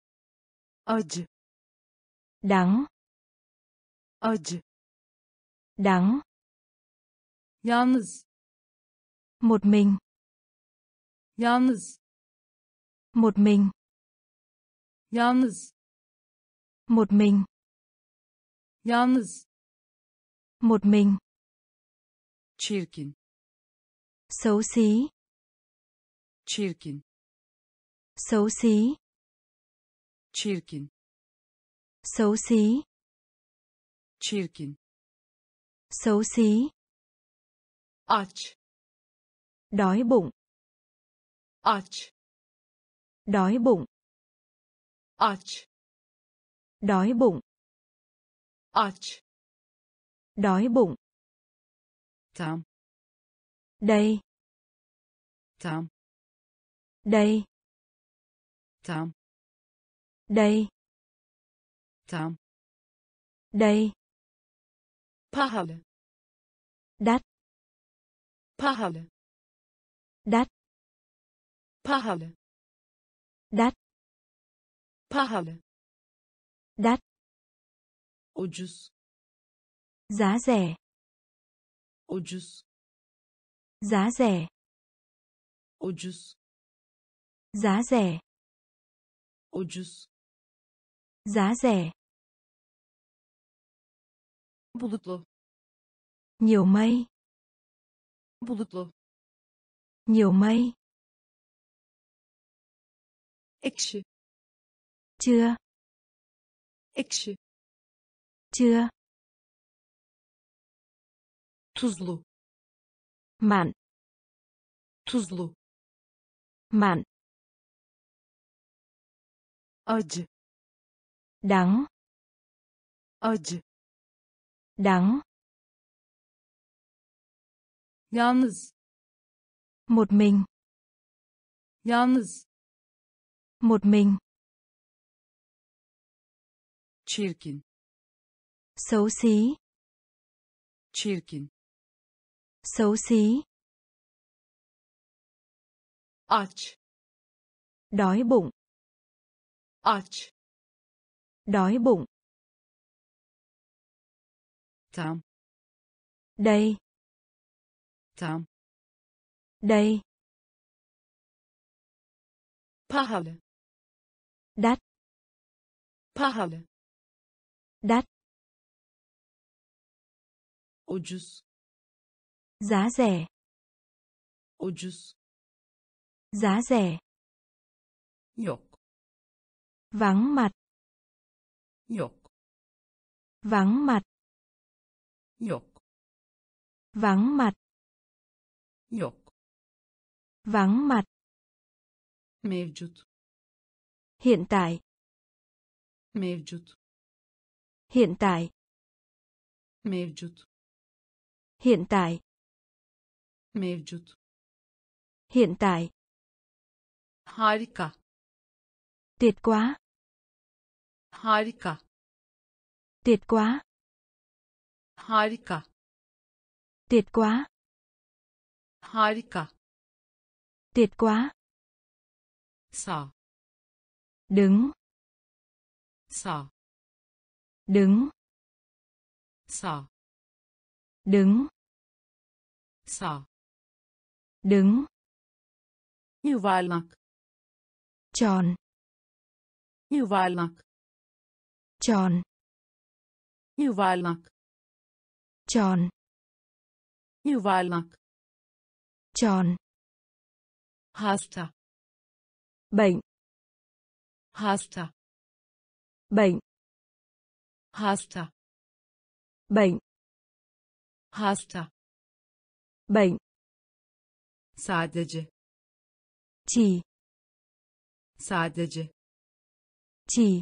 Acı. đắng, Acı. đắng, Yalnız. một mình, Yalnız. một mình, Yalnız. một mình, Yalnız. một mình, Çirkin. xấu xí, Çirkin. xấu xí, Çirkin. xấu xí, Çirkin. xấu xí, Aç. đói bụng, Aç. đói bụng, Aç. đói bụng, Aç. đói bụng, Tam. đây, Tam. đây, Tam. đây, Tam. đây, Pahalı. đắt, Pahalı. đắt, Pahalı. đắt, Pahalı. đắt, Ucuz. giá rẻ, Ucuz. giá rẻ, Ucuz. giá rẻ, Ucuz. giá rẻ, Bulutlu. nhiều mây, Bulutlu. nhiều mây, Ekşi. chưa, Ekşi. chưa, Tuzlu. Mặn. tuzlu, Mặn. acı, Đắng. acı, Đắng. yalnız, Một mình. yalnız, Một mình. çirkin, Xấu xí. çirkin, Xấu xí. aç, Đói bụng. aç, Đói bụng. tam, Đây. tam, Đây. pahalı, Đắt. pahalı, Đắt. ucuz, Giá rẻ. ucuz, Giá rẻ. yok, Vắng mặt. yok, Vắng mặt. yok, Vắng mặt. yok, Vắng mặt. mevcut, Hiện tại. mevcut, Hiện tại. mevcut, Hiện tại. mevcut, Hiện tại. harika, Tuyệt quá. harika, Tuyệt quá. harika, Tuyệt quá. harika, Tuyệt quá. sağ, Đứng. sağ, Đứng. sağ, Đứng. sağ, Đứng. yuvarlak, Tròn. yuvarlak, Tròn. yuvarlak, Tròn. yuvarlak, Tròn. hasta, Bệnh. hasta, Bệnh. hasta, Bệnh. hasta, Bệnh. sadece, Chỉ. sadece, Chỉ.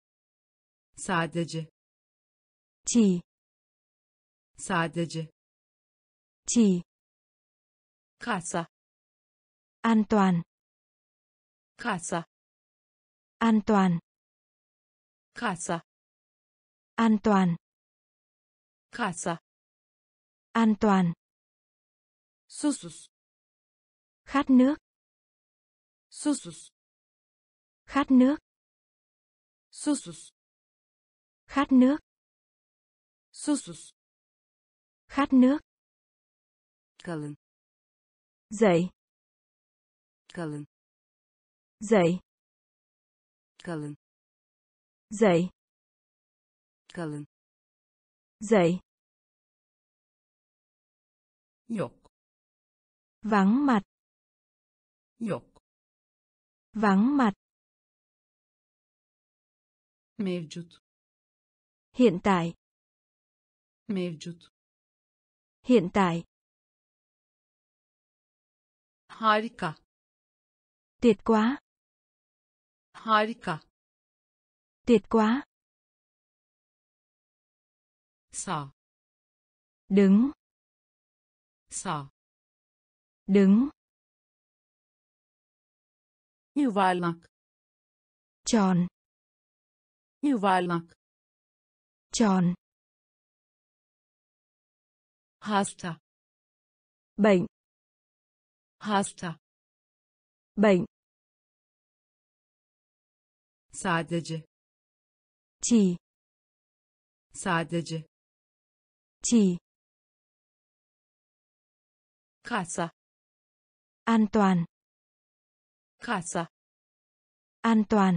sadece, Chỉ. sadece, Chỉ. kasa, An toàn. kasa, An toàn. kasa, An toàn. kasa, An toàn. susuz, Khát nước. susuz, Khát nước. susuz, Khát nước. susuz, Khát nước. kalın, Dậy. kalın, Dậy. kalın, Dậy. kalın, Dậy. yok, Vắng mặt. yok, Vắng mặt. mevcut, Hiện tại. mevcut, Hiện tại. harika, Tuyệt quá. harika, Tuyệt quá. sağ, Đứng. sağ, Đứng. yuvarlak, Tròn. yuvarlak, Tròn. hasta, Bệnh. hasta, Bệnh. sadece, Chỉ. sadece, Chỉ. kasa, An toàn. kasa, An toàn.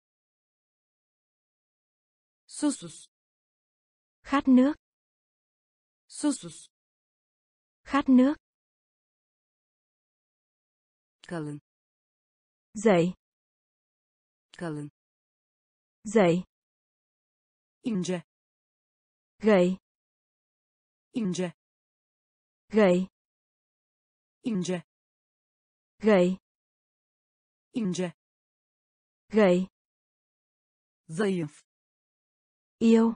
susuz, Khát nước. susuz, Khát nước. kalın, Dậy. kalın, Dậy. ince, Gậy. ince, Gậy. ince, gầy, ince, gầy, zayıf, yêu,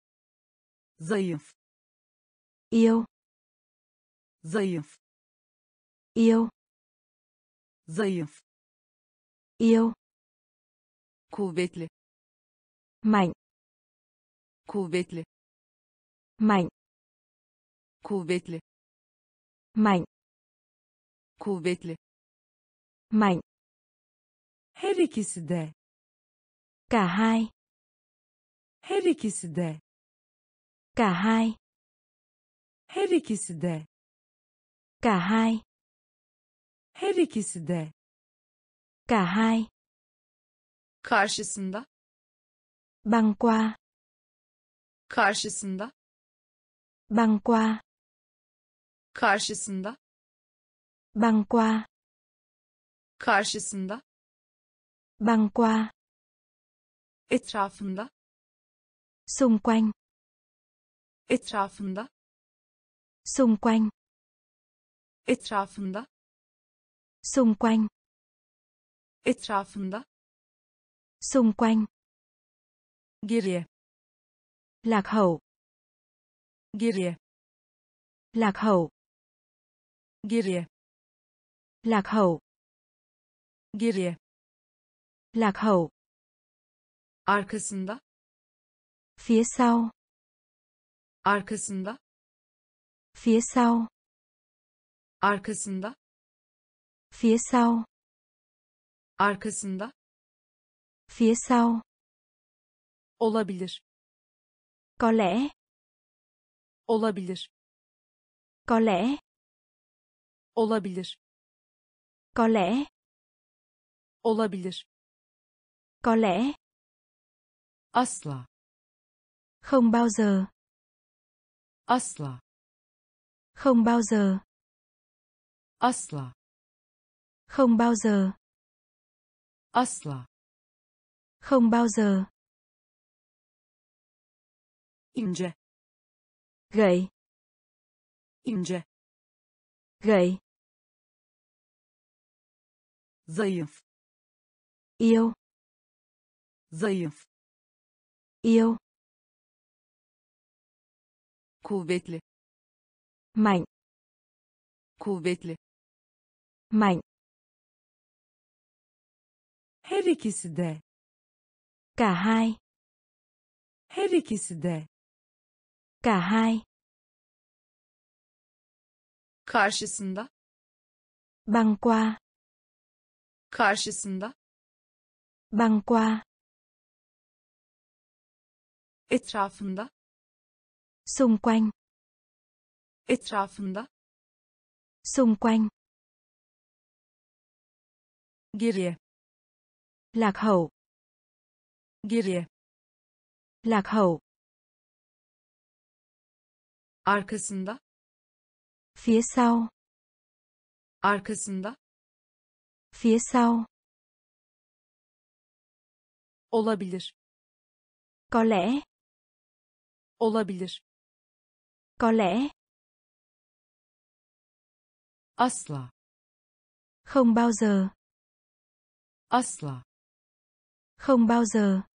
zayıf, yêu, zayıf, yêu, zayıf, yêu, kuvvetli, mạnh, kuvvetli, mạnh, kuvvetli, mạnh, kuvvetli. mạnh, Her ikisi de, cả hai, her ikisi de, cả hai, her ikisi de, cả hai, her ikisi de. cả hai, Karşısında. băng qua, Karşısında. băng qua, Karşısında. băng qua, Karşısında. băng qua, Etrafında. xung quanh, Etrafında. xung quanh, Etrafında. xung quanh, Etrafında. xung quanh, Geriye, lạc hậu, geriye, lạc hậu, geriye, lạc hậu, geriye. lạc hậu, Arkasında. phía sau, Arkasında. phía sau, Arkasında. phía sau, Arkasında. phía sau, Olabilir. có lẽ, Olabilir. có lẽ, Olabilir. có lẽ, Olabilir. có lẽ, Asla. không bao giờ, Asla. không bao giờ, Asla. không bao giờ, Asla. không bao giờ, ince, gầy, ince, gầy, zayıf, yêu, zayıf, yêu, kuvvetli, mạnh, kuvvetli. mạnh, Her ikisi de, cả hai, her ikisi de. cả hai, Karşısında. băng qua, Karşısında. băng qua, Etrafında. xung quanh, Etrafında. xung quanh, Geriye, lạc hậu, geriye, lạc hậu, Arkasında. phía sau, Arkasında. phía sau, Olabilir. có lẽ, Olabilir. có lẽ, Asla. không bao giờ, Asla. không bao giờ,